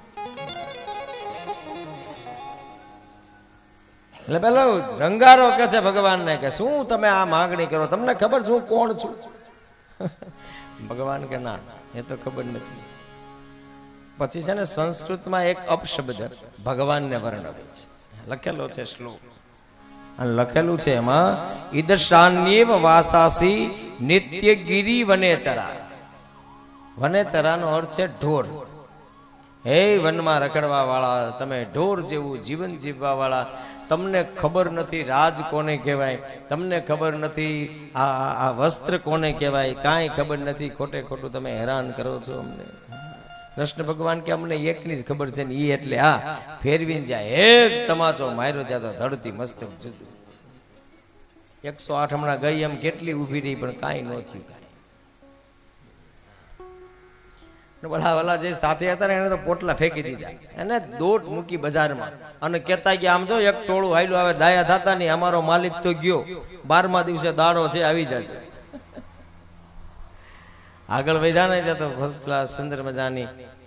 એટલે પેલો રંગારો કે છે ભગવાનને કે શું તમે આ માંગણી કરો, તમને ખબર છે હું કોણ છું? ભગવાન કે ના, એ તો ખબર નથી. પછી છે ને સંસ્કૃતમાં એક અપશબ્દ ભગવાનને વર્ણવે છે, લખેલો છે શ્લોક. અને લખેલું છે એમાં ઈદશાન્યેવ વાસાસી નિત્ય ગિરી વનેચરા. વનેચરાનો અર્થ છે ઢોર. હે વનમાં રખડવા વાળા, તમે ઢોર જેવું જીવન જીવવા વાળા, તમને ખબર નથી રાજ કોને કહેવાય, તમને ખબર નથી આ વસ્ત્ર કોને કહેવાય, કાંઈ ખબર નથી. ખોટે ખોટું તમે હેરાન કરો છો અમને. કૃષ્ણ ભગવાન કે અમને એકની જ ખબર છે ને, ઈ એટલે આ ફેરવીને જાય એક તમાચો માર્યો ત્યાં તો ધડતી મસ્તક જુદું. 108 હમણાં ગઈ એમ કેટલી ઊભી રહી પણ કાંઈ ન થયું. કાંઈ ભલા જે સાથે હતા ને એને તો પોટલા ફેંકી દીધા, એને દોટ મૂકી બજારમાં અને કહેતા ગયા આમ જો એક ટોળું હાયલું આવે, ડાયા થતા નહીં, અમારો માલિક તો ગયો, 12મા દિવસે દાડો છે આવી જશે. આગળ વધ્યા ને ત્યાં તો ફર્સ્ટ ક્લાસ સુંદર મજાની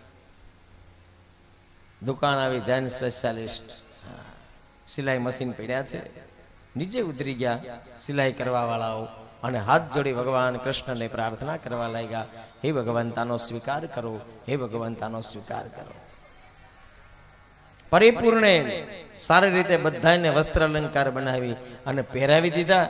દુકાન આવી, જૈન સ્પેશિયાલિસ્ટ. સિલાઈ મશીન પડ્યા છે, નીચે ઉતરી ગયા સિલાઈ કરવા વાળાઓ અને હાથ જોડી ભગવાન કૃષ્ણને પ્રાર્થના કરવા લાગ્યા, હે ભગવંતાનો સ્વીકાર કરો, હે ભગવંતાનો સ્વીકાર કરો. પરિપૂર્ણ સારી રીતે બધાને વસ્ત્ર અલંકાર બનાવી અને પહેરાવી દીધા.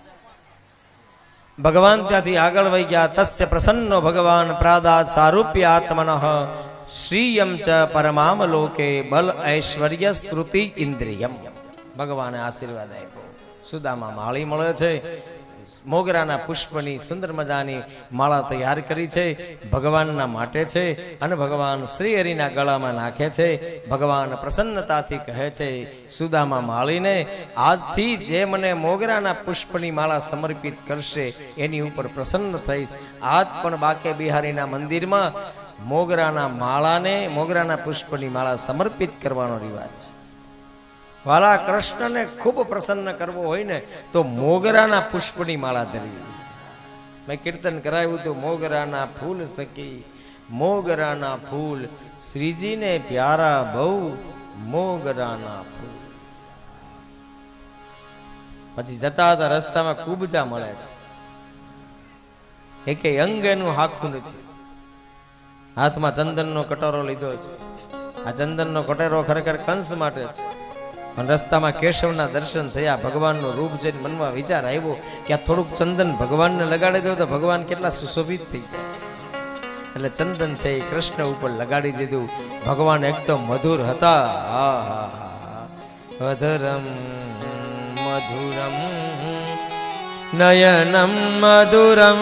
ભગવાન ત્યાંથી આગળ વહી ગયા. તસ્ય પ્રસન્નો ભગવાન પ્રાદાત સારૂપ્ય આત્મનઃ શ્રીયમ ચ પરમામ લોકે બલ ઐશ્વર્ય સ્મૃતિ ઇન્દ્રિયમ. ભગવાને આશીર્વાદ આપ્યો. સુદામા માળી મળે છે. મોગરાના પુષ્પની સુંદર મજાની માળા તૈયાર કરી છે, ભગવાનના માટે છે અને ભગવાન શ્રી હરિના ગળામાં નાખે છે. ભગવાન પ્રસન્નતાથી કહે છે સુદામા માળીને, આજથી જે મને મોગરાના પુષ્પની માળા સમર્પિત કરશે એની ઉપર પ્રસન્ન થઈશ. આજ પણ બાકે બિહારીના મંદિરમાં મોગરાના માળાને, મોગરાના પુષ્પની માળા સમર્પિત કરવાનો રિવાજ છે. વાલા કૃષ્ણને ખૂબ પ્રસન્ન કરવો હોય ને તો મોગરાના પુષ્પની માળા ધરવી. મેં કીર્તન કરાવ્યું હતું, મોગરાના ફૂલ સખી મોગરાના ફૂલ, શ્રીજીને પ્યારા બહુ મોગરાના ફૂલ. પછી જતા હતા રસ્તામાં કુબજા મળે છે. એકે અંગ એનું હાખું નથી. હાથમાં ચંદનનો કટોરો લીધો છે. આ ચંદનનો કટોરો ખરેખર કંસ માટે છે. પણ રસ્તામાં કેશવના દર્શન થયા, ભગવાનનું રૂપ જોઈને મનમાં વિચાર આવ્યો કે આ થોડુંક ચંદન ભગવાનને લગાડી દો તો ભગવાન કેટલા સુશોભિત થઈ જાય. એટલે ચંદન છે એ કૃષ્ણ ઉપર લગાડી દીધું. ભગવાન એક તો મધુર હતા. મધુરમ મધુરમ નયનમ મધુરમ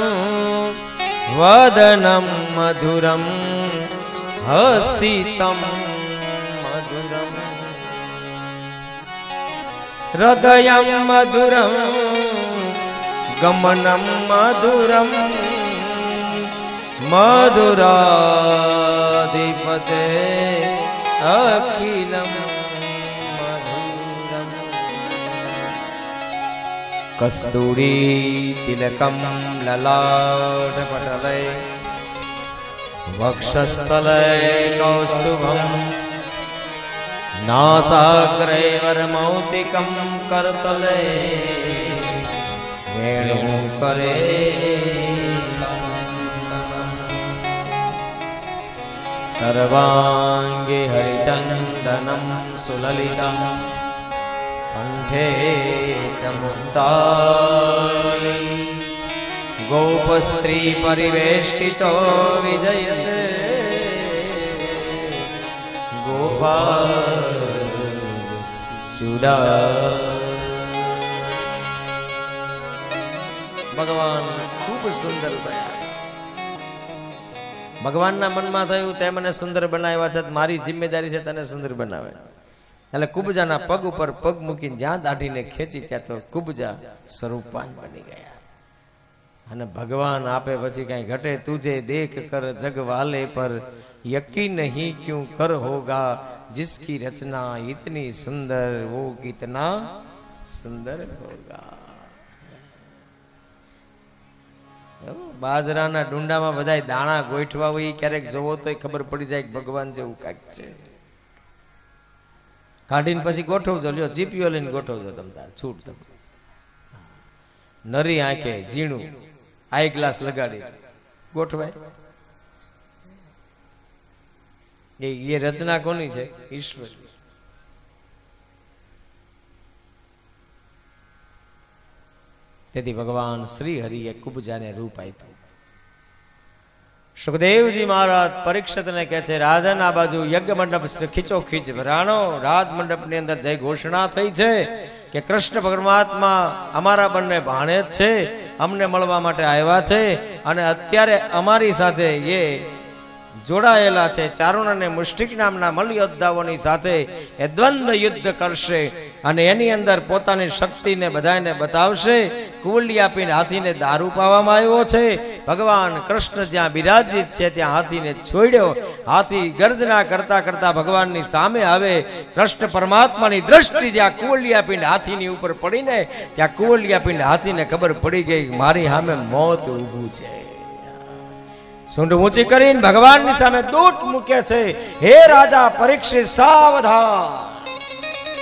વદનમ મધુરમ હસિતમ મધુરમ હૃદયમ મધુરમ ગમનમ મધુરમ મધુરાધિપતે અખિલમ મધુરમ કસ્તુરી તિલકમ લલાટ પટલે વક્ષસ્થલે કૌસ્તુભમ નાસાગ્રે વરમૌતિકમ કરતલે વેણુ કરે સર્વાંગે હરિચંદનમ સુલલિતમ કંઠે ચ મુક્તાલી ગોપસ્ત્રી પરિવેષ્ટિતો વિજયતે ગોપાલ ભગવાન ખૂબ સુંદર થયા. ભગવાનના મનમાં થયું તે મને સુંદર બનાવ્યા છે, મારી જિમ્મેદારી છે તને સુંદર બનાવે. એટલે કુબજાના પગ ઉપર પગ મૂકીને જ્યાં દાઢીને ખેંચી ત્યાં તો કુબજા સ્વરૂપાન બની ગયા. અને ભગવાન આપે પછી કઈ ઘટે. તુજે દેખ કર જગ વાલે પર यकीन नहीं क्यों कर होगा, जिसकी रचना इतनी सुंदर वो कितना सुंदर होगा. બાજરાના ડુંડામાં બધા દાણા ગોઠવા હોય ક્યારેક જોવો તો ખબર પડી જાય કે ભગવાન જેવું કાંઈક છે. કાઢીને પછી ગોઠવજો, લ્યો જીપીઓ લઈને ગોઠવજો તમતાર છૂટ. તમે નરી આંખે ઝીણું આઈ ગ્લાસ લગાડી ગોઠવાય. એ રચના કોની છે? ઈશ્વર. તેથી ભગવાન શ્રી હરિએ કુબજાને રૂપ આપ્યું. સુખદેવજી મહારાજ પરીક્ષિતને કહે છે, રાજન આ બાજુ યજ્ઞ મંડપ ખીચો ખીચ ભરાણો. રાજ મંડપ ની અંદર જય ઘોષણા થઈ છે કે કૃષ્ણ પરમાત્મા અમારા બંને ભાણે જ છે, અમને મળવા માટે આવ્યા છે અને અત્યારે અમારી સાથે એ જોડાયેલા છે. ચારુણ અને મુષ્ટિક નામના મલયોદ્ધાઓની સાથે એ દ્વંદ્વ યુદ્ધ કરશે અને એની અંદર પોતાની શક્તિને બધાને બતાવશે. કુવલિયા પીને હાથીને દારૂ પાવામાં આવ્યો છે. ભગવાન કૃષ્ણ જ્યાં બિરાજિત છે ત્યાં હાથીને છોડ્યો. હાથી ગર્જના કરતા કરતા ભગવાનની સામે આવે. કૃષ્ણ પરમાત્માની દ્રષ્ટિ જ્યાં કુવલિયા પીને હાથીની ઉપર પડીને ત્યાં કુવલિયા પીને હાથીને ખબર પડી ગઈ મારી સામે મોત ઊભું છે. સૂંઢ ઊંચી કરીને ભગવાનની સામે દૂત મૂકે છે, હે રાજા પરીક્ષિત સાવધાન,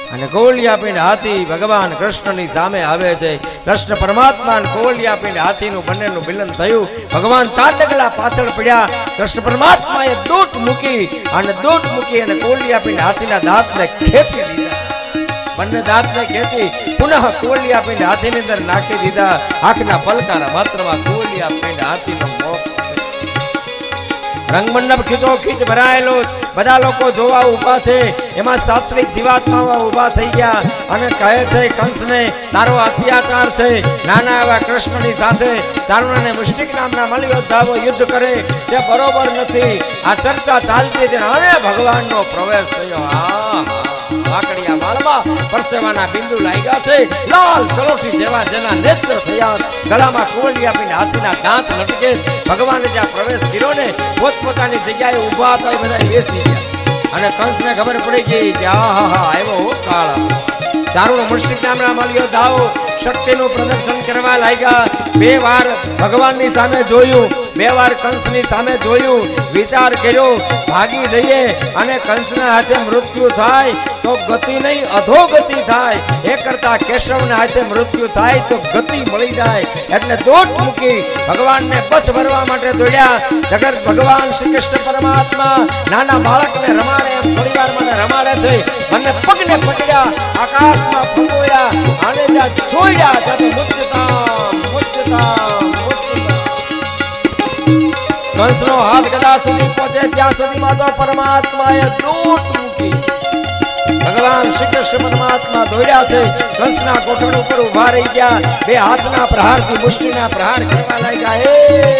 અને કોવલિયા પિંડ હાથી ભગવાન કૃષ્ણની સામે આવે છે. કૃષ્ણ પરમાત્મા અને કોવલિયા પિંડ હાથીનું બંનેનું મિલન થયું. ભગવાન 4 ડગલા પાછળ પડ્યા. કૃષ્ણ પરમાત્માએ દૂત મૂકી અને કોવલિયા પિંડ હાથીના દાંતને ખેંચી લીધા. બંને દાંતને ખેંચી પુનઃ કોવલિયા પિંડ હાથીની અંદર નાખી દીધા. આંખના પલકારા માત્રમાં કોવલિયા પિંડ હાથીનો મોક્ષ. રંગમંડપ ખીચો ખીચ ભરાયેલો, બધા લોકો જોવા ઊભા છે. એમાં સાત્વિક જીવાત્માઓ ઊભા થઈ ગયા અને કહે છે કંસને, તારો અત્યાચાર છે. નાના એવા કૃષ્ણની સાથે ચારુણને મુષ્ટિક નામના મલયોદ્ધાઓ યુદ્ધ કરે તે બરોબર નથી. આ ચર્ચા ચાલતી છે અને ભગવાનનો પ્રવેશ થયો. વાકડિયા વાળમાં પરસેવાના બિંદુ લાગ્યા છે. લાલ ચલોઠી જેવા જેના નેત્ર થયા. ગળામાં કોવલિયા પિંડ હાથીના દાંત લટકે. ભગવાને જ્યાં પ્રવેશ કર્યો ને પોતપોતાની જગ્યાએ ઊભા હતા એ બધા બેસી ગયા. અને કંસને ખબર પડી ગઈ કે આવ્યો કાળ. ચારુણ મુષ્ટિક નામના મલયોદ્ધાઓ શક્તિનું પ્રદર્શન કરવા લાગ્યા. 2 વાર ભગવાનની સામે જોયું, 2 વાર કંસની સામે જોયું. વિચાર કર્યો ભાગી જઈએ અને કંસના હાથે મૃત્યુ થાય તો ગતિ નહીં અધોગતિ થાય, એ કરતા કેશવના હાથે મૃત્યુ થાય તો ગતિ મળી જાય. એટલે દોટ મૂકી ભગવાનને બથ ભરવા માટે દોડ્યા. જગત ભગવાન શ્રી કૃષ્ણ પરમાત્મા નાના બાળકને રમાડે એમ થોડી વાર મને રમાડે છે. બંને પગને પકડ્યા, આકાશમાં ફૂંકોયા અને જ્યાં છોડ્યા ત્યાં મુચ્ચતામ. કંસનો હાથ ગદા સુધી પહોંચે ત્યાં સુધીમાં તો પરમાત્માએ દૂત મૂકી. ભગવાન શ્રી કૃષ્ણ પરમાત્મા દોડ્યા છે. કંસના કોઠણ ઉપર ઉભા રહી ગયા. 2 હાથના પ્રહારથી મુષ્ટિના પ્રહાર કરવા લાગ્યા.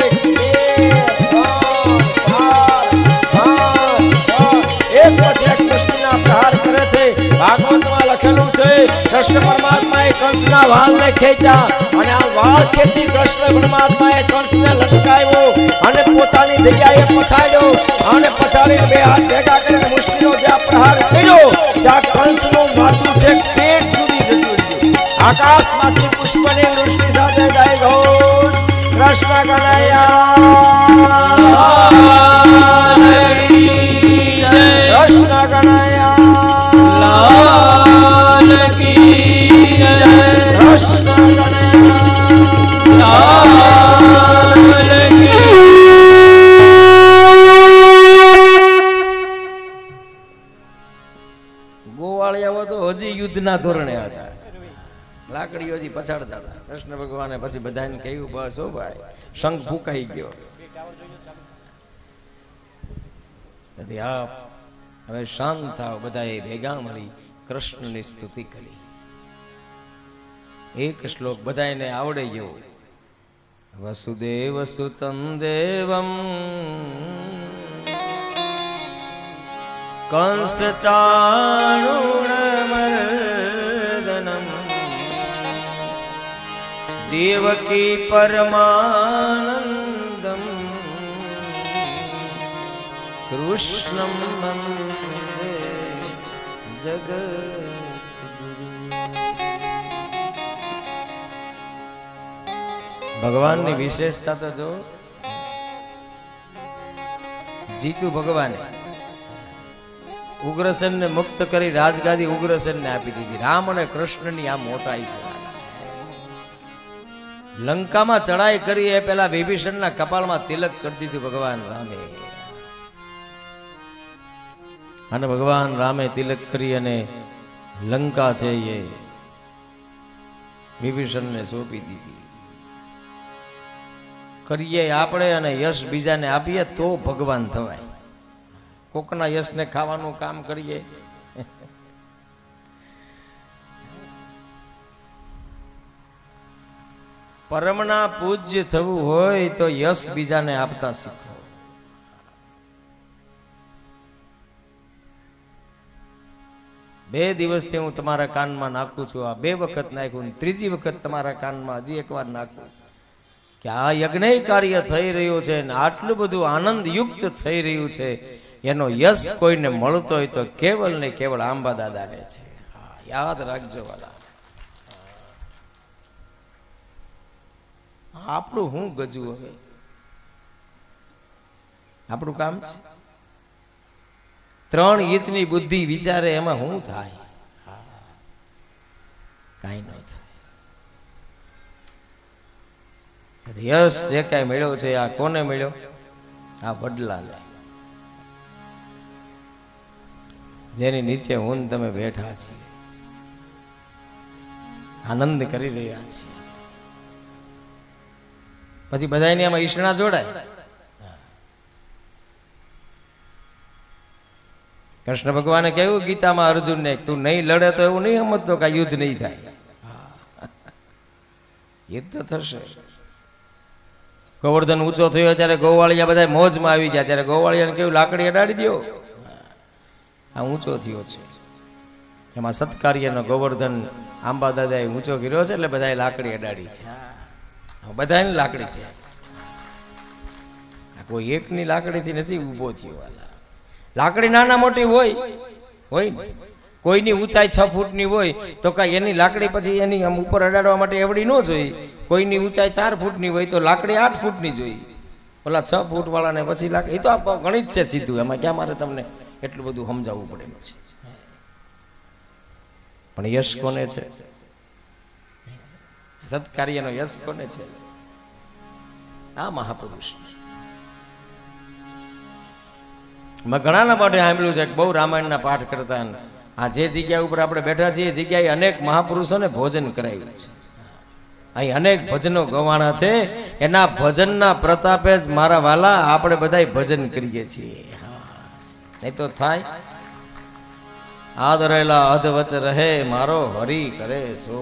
1 પછી 1 મુષ્ટિના પ્રહાર કરે છે. ભાગવતમાં લખેલું છે કૃષ્ણ પરમાત્માએ કંસના વાળને ખેંચ્યા અને આ વાળ ખેંચી કૃષ્ણ પરમાત્માએ કંસને લટકાવ્યો અને પોતાની જગ્યાએ પછાડ્યો અને પછાડીને 2 હાથ ભેગા કરીને મુષ્ટિનો જ્યાં પ્રહાર કર્યો ત્યાં કંસનું માથું છે પેટ સુધી જતું રહ્યું. આકાશમાંથી પુષ્પની વૃષ્ટિ સાથે ગાય ઘોષ કૃષ્ણ કનૈયા, કૃષ્ણ કનૈયા લાલ કી જય, કૃષ્ણ કનૈયા લાલ કી. ગોવાળિયાઓ તો હજી યુદ્ધના ધોરણે હતા. લાકડીઓ હજી પછાડતા હતા. કૃષ્ણ ભગવાને પછી બધાને કહ્યું બસ હો ભાઈ, શંખ ફૂંકાઈ ગયો. હવે શાંત થાવ. બધાએ ભેગા મળી કૃષ્ણની સ્તુતિ કરી. એક શ્લોક બધાને આવડે ગયો. વસુદેવ સુતં દેવમ કંસ ચાણૂરમર્દનમ દેવકી પરમાનંદમ કૃષ્ણમ વંદે જગદ્ગુરુ. ભગવાનની વિશેષતા તો જો, જીતુ ભગવાને ઉગ્રસેનને મુક્ત કરી રાજગાદી ઉગ્રસેનને આપી દીધી. રામ અને કૃષ્ણની આ મોટાઈ છે. લંકામાં ચડાઈ કરી એ પેલા વિભીષણના કપાળમાં તિલક કરી દીધું ભગવાન રામે. અને ભગવાન રામે તિલક કરી અને લંકા છે એ વિભીષણને સોંપી દીધી. કરીએ આપણે અને યશ બીજાને આપીએ તો ભગવાન થવાય. કોકના યશને ખાવાનું કામ કરીએ. પરમના પૂજ્ય થવું હોય તો યશ બીજાને આપતા શીખો. બે દિવસથી હું તમારા કાનમાં નાખું છું. આ 2 વખત નાખ્યું, ત્રીજી વખત તમારા કાનમાં હજી એકવાર નાખું કે આ યજ્ઞ કાર્ય થઈ રહ્યું છે ને આટલું બધું આનંદ યુક્ત થઈ રહ્યું છે, એનો યશ કોઈને મળતો હોય તો કેવલ ને કેવળ આંબા દાદાને છે. યાદ રાખજો વાલા. આપણું હું ગજુ હવે આપણું કામ છે. 3 ઇંચની બુદ્ધિ વિચારે એમાં શું થાય? કાંઈ ન થાય. યશ જે કાંઈ મળ્યો છે આ કોને મળ્યો? આ વડલાને, જેની નીચે હું ને તમે બેઠા છીએ, આનંદ કરી રહ્યા છીએ. પછી બધાની આમાં ઈષ્ણા જોડાય. કૃષ્ણ ભગવાને કહ્યું ગીતામાં અર્જુનને, તું નહીં લડે તો એવું નહીં સમજતો કે યુદ્ધ નહીં થાય. યુદ્ધ તો થશે. ગોવર્ધન ઊંચો થયો ત્યારે ગોવાળિયા બધા મોજમાં આવી ગયા, ત્યારે ગોવાળિયાને કેવું લાકડી અડાડી દો. આ ઊંચો થયો છે, એમાં સત્કાર્યનો ગોવર્ધન આંબા દાદાએ ઊંચો કર્યો છે, એટલે બધાએ લાકડી અડાડી છે. બધાની લાકડી છે, કોઈ એકની લાકડીથી નથી ઊભો થયો. લાકડી નાના મોટી હોય ને, કોઈની ઊંચાઈ 6 ફૂટની હોય તો કાંઈ એની લાકડી પછી એની આમ ઉપર અડાડવા માટે એવડી ન જોઈએ. કોઈની ઊંચાઈ 4 ફૂટની હોય તો લાકડી 8 ફૂટની જોઈએ. ઓલા 6 ફૂટ વાળાને પછી લાકડી, એ તો આ ગણિત છે સીધું, એમાં ક્યાં મારે તમને એટલું બધું સમજાવવું પડે છે. પણ યશ કોને છે? સત્કાર્યનો યશ કોને છે? આ મહાપુરુષ. મેં ઘણાના માટે સાંભળ્યું છે કે બહુ રામાયણના પાઠ કરતા, આ જે જગ્યા ઉપર આપણે બેઠા છીએ એ જગ્યાએ અનેક મહાપુરુષોને ભોજન કરાવ્યું છે. અહીં અનેક ભજનો ગવાણા છે, એના ભજનના પ્રતાપે જ મારા વાલા આપણે બધા ભજન કરીએ છીએ. નહીં તો થાય? આદ રહેલા અધ વચ રહે, મારો હરી કરે સો.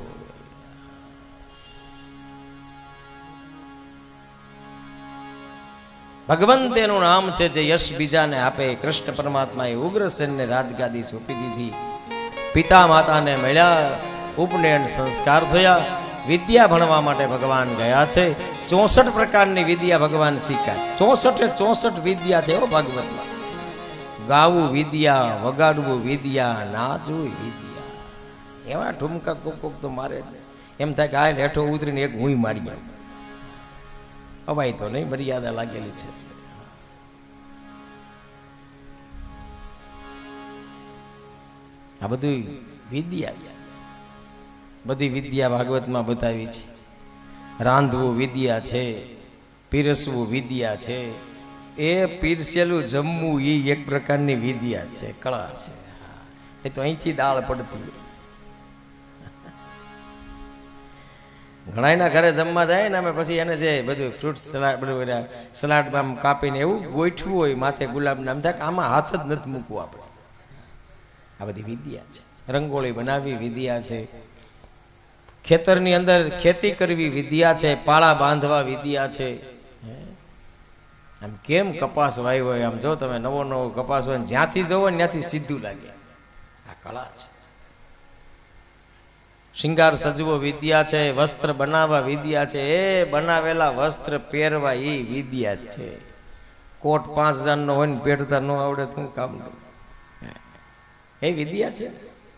ભગવંત એનું નામ છે જે યશ બીજાને આપે. કૃષ્ણ પરમાત્માએ ઉગ્રસેનને રાજગાદી સોંપી દીધી. પિતા માતાને મળ્યા, ઉપનયન સંસ્કાર થયા, વિદ્યા ભણવા માટે ભગવાન ગયા છે. 64 પ્રકારની વિદ્યા ભગવાન શીખ્યા છે. 64 વિદ્યા છે ભાગવતમાં. ગાવું વિદ્યા, વગાડવું વિદ્યા, નાચવું વિદ્યા. એવા ઠુમકા કોક તો મારે છે, એમ થાય કે આ હેઠો ઉતરીને એક હું મારી ગયો. અવાય તો નહીં, મર્યાદા લાગેલી છે. આ બધું વિદ્યા છે. બધી વિદ્યા ભાગવતમાં બતાવી છે. રાંધવું વિદ્યા છે, પીરસવું વિદ્યા છે, એ પીરસેલું જમવું એ એક પ્રકારની વિદ્યા છે, કળા છે. એ તો અહીંથી દાળ પડતી. ઘણાના ઘરે જમવા જાય ને, અમે પછી એને જે બધું ફ્રૂટ સલાડ બધું સલાડ કાપીને એવું ગોઠવું હોય માથે ગુલાબના, એમ થાય આમાં હાથ જ નથી મૂકવું આપણે. આ બધી વિદ્યા છે. રંગોળી બનાવવી વિદ્યા છે. ખેતરની અંદર ખેતી કરવી વિદ્યા છે. પાળા બાંધવા વિદ્યા છે. આમ કેમ કપાસ વાવ્યો હોય, આમ જો તમે નવો કપાસ હોય જ્યાંથી જોવો ને ત્યાંથી સીધું લાગે. આ કળા છે. શિંગાર સજવો વિદ્યા છે. વસ્ત્ર બનાવવા વિદ્યા છે. એ બનાવેલા વસ્ત્ર પહેરવા એ વિદ્યા જ છે. કોટ 5000 નો હોય ને પહેરતા ન આવડે તો કામ એ વિદ્યા છે.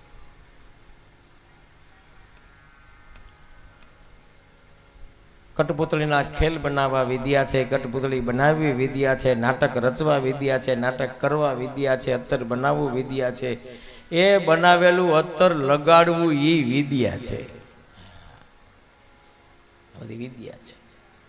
કઠપુતળીના ખેલ બનાવવા વિદ્યા છે. કઠપુતળી બનાવવી વિદ્યા છે. નાટક રચવા વિદ્યા છે. નાટક કરવા વિદ્યા છે. અત્તર બનાવવું વિદ્યા છે. એ બનાવેલું અત્તર લગાડવું એ વિદ્યા છે. બધી વિદ્યા છે.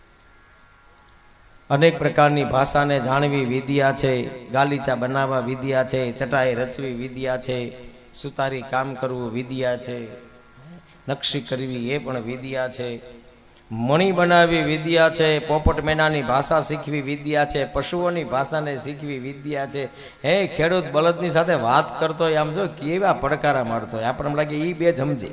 અનેક પ્રકારની ભાષાને જાણવી વિદ્યા છે. ગાલીચા બનાવવા વિદ્યા છે. ચટાઈ રચવી વિદ્યા છે. સુતારી કામ કરવું વિદ્યા છે. નકશી કરવી એ પણ વિદ્યા છે. મણી બનાવવી વિદ્યા છે. પોપટ મેનાની ભાષા શીખવી વિદ્યા છે. પશુઓની ભાષાને શીખવી વિદ્યા છે. હે ખેડૂત બળદની સાથે વાત કરતો હોય, આમ જો કેવા પડકારા મારતો હોય, આપણને લાગે એ બે સમજે.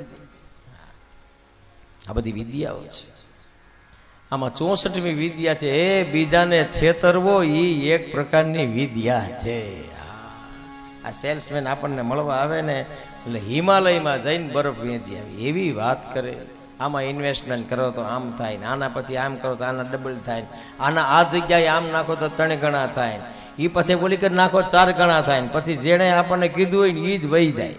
આ બધી વિદ્યાઓ છે. આમાં 64મી વિદ્યા છે. એ બીજાને છેતરવો એ એક પ્રકારની વિદ્યા છે. આ સેલ્સમેન આપણને મળવા આવે ને એટલે હિમાલયમાં જઈને બરફ વેચી આવે એવી વાત કરે. આમાં ઇન્વેસ્ટમેન્ટ કરો તો આમ થાય ને, આના પછી આમ કરો તો આના ડબલ થાય, આના આ જગ્યાએ આમ નાખો તો 3 ગણા થાય, એ પછી બોલી કરી નાખો 4 ગણા થાય, પછી જેણે આપણને કીધું હોય ને એ જ વહી જાય.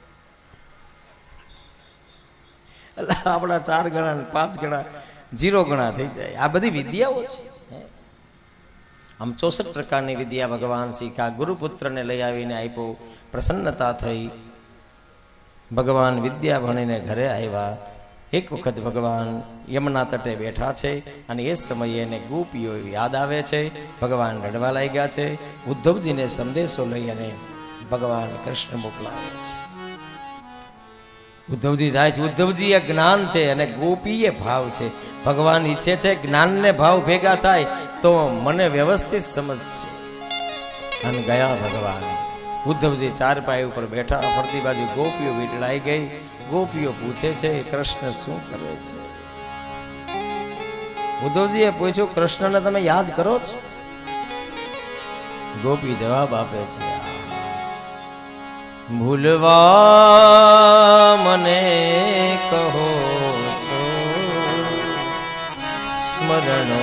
એટલે આપણા 4 ગણા 5 ગણા 0 ગણા થઈ જાય. આ બધી વિદ્યાઓ છે. આમ 64 પ્રકારની વિદ્યા ભગવાન શીખ્યા. ગુરુપુત્રને લઈ આવીને આપ્યો. પ્રસન્નતા થઈ. ભગવાન વિદ્યા ભણીને ઘરે આવ્યા. એક વખત ભગવાન યમુના તટે બેઠા છે અને એ સમયે એને ગોપીઓ યાદ આવે છે. ભગવાન રડવા લાગ્યા છે. ઉદ્ધવજીને સંદેશો લઈ અને ભગવાન કૃષ્ણ મોકલાવે છે. ઉદ્ધવજી જાય છે. ઉદ્ધવજી એ જ્ઞાન છે અને ગોપી એ ભાવ છે. ભગવાન ઈચ્છે છે જ્ઞાનને ભાવ ભેગા થાય તો મને વ્યવસ્થિત સમજશે. અને ગયા ભગવાન. ઉદ્ધવજી ચારપાઈ ઉપર બેઠા, ફરતી બાજુ ગોપીઓ વીંટળાઈ ગઈ. ગોપીઓ પૂછે છે કૃષ્ણ શું કરે છે? ઉદ્ધવજીએ પૂછ્યું કૃષ્ણને તમે યાદ કરો છો? ગોપી જવાબ આપે છે ભૂલવા મને કહો છો, સ્મરણો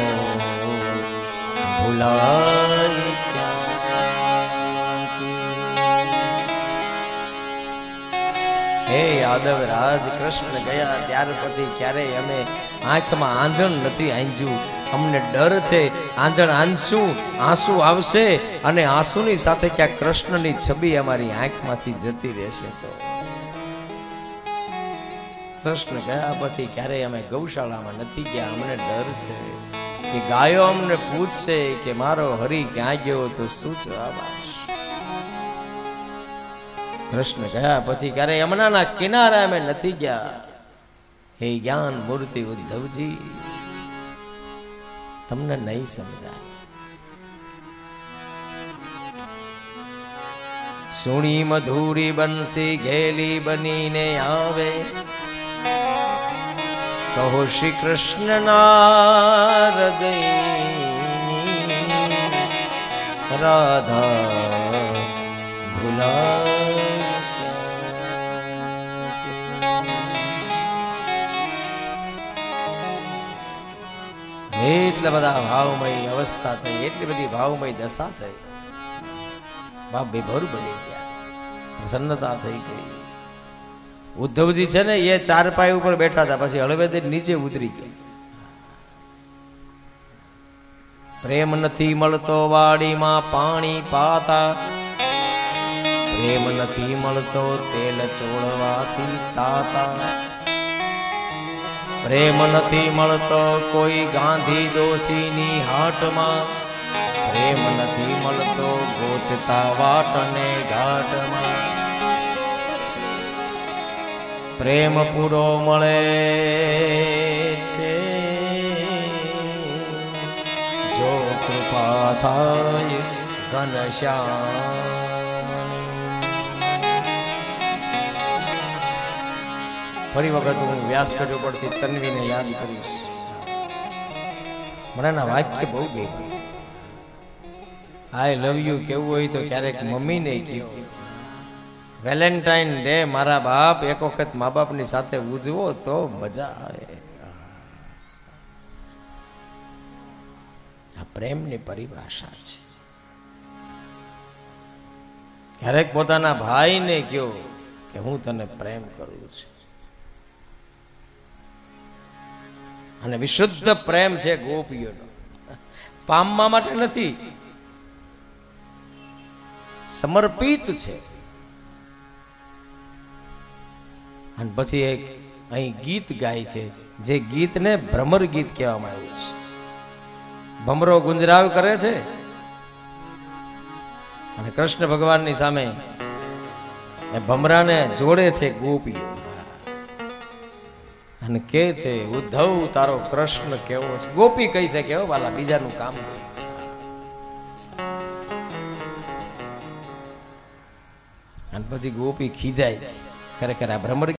ભૂલાય હે યાદવ રાજ. કૃષ્ણ ગયા ત્યાર પછી ક્યારેય અમે આંખમાં આંજણ નથી આંજ્યું. અમને ડર છે આંજણ આંજશું, આંસુ આવશે અને આંસુની સાથે ક્યાંક કૃષ્ણની છબી અમારી આંખમાંથી જતી રહેશે. તો કૃષ્ણ ગયા પછી ક્યારેય અમે ગૌશાળામાં નથી ગયા. અમને ડર છે કે ગાયો અમને પૂછશે કે મારો હરી ક્યાં ગયો તો શું જવાબ આપશે. કૃષ્ણ ગયા પછી ક્યારે યમુનાના કિનારે અમે નથી ગયા. હે જ્ઞાન મૂર્તિ ઉદ્ધવજી, તમને નહીં સમજાય. સુણી મધુરી બંસી ઘેલી બનીને આવે, કહો શ્રી કૃષ્ણ ના હૃદયની રાધા ભૂલા. એટલા બધા ભાવમય અવસ્થા થઈ, એટલી બધી ભાવમય દશા થઈ. બાપ બેભર બની ગયા, પ્રસન્નતા થઈ ગઈ. ઉદ્ધવજી છે ને એ ચારપાઈ ઉપર બેઠા હતા, પછી હળવેદે નીચે ઉતરી ગયા. પ્રેમ નથી મળતો વાડીમાં પાણી પાતા, પ્રેમ નથી મળતો તેલ ચોળવાથી તાતા, પ્રેમ નથી મળતો કોઈ ગાંધી દોશીની હાટમાં, પ્રેમ નથી મળતો ગોતતા વાટને ઘાટમાં. પ્રેમ પૂરો મળે છે જો કૃપા થાય ઘનશ્યામ. ફરી વખત હું વ્યાસપીઠ ઉપરથી તન્વીને યાદ કરીશ. મને એના વાક્ય બહુ ગમ્યું. આઈ લવ યુ કેવું હોય તો ક્યારેક મમ્મીને કહો. વેલેન્ટાઇન ડે મારા બાપ એક વખત મા બાપની સાથે ઉજવો તો મજા આવે. આ પ્રેમની પરિભાષા છે. ક્યારેક પોતાના ભાઈને કહો કે હું તને પ્રેમ કરું છું. અને વિશુદ્ધ પ્રેમ છે ગોપીઓનો, પામવા માટે નથી, સમર્પિત છે. અને પછી એક અહીં ગીત ગાય છે, જે ગીતને ભ્રમર ગીત કહેવામાં આવ્યું છે. ભમરો ગુંજરાવ કરે છે અને કૃષ્ણ ભગવાનની સામે એ ભમરાને જોડે છે ગોપીઓ અને કે છે ઉદ્ધવ તારો કૃષ્ણ કેવો છે. ગોપી કહી છે કેવો વાલા, બીજાનું કામ નહીં. અને પછી ગોપી ખીજાય છે. ખરેખર આ ભ્રમર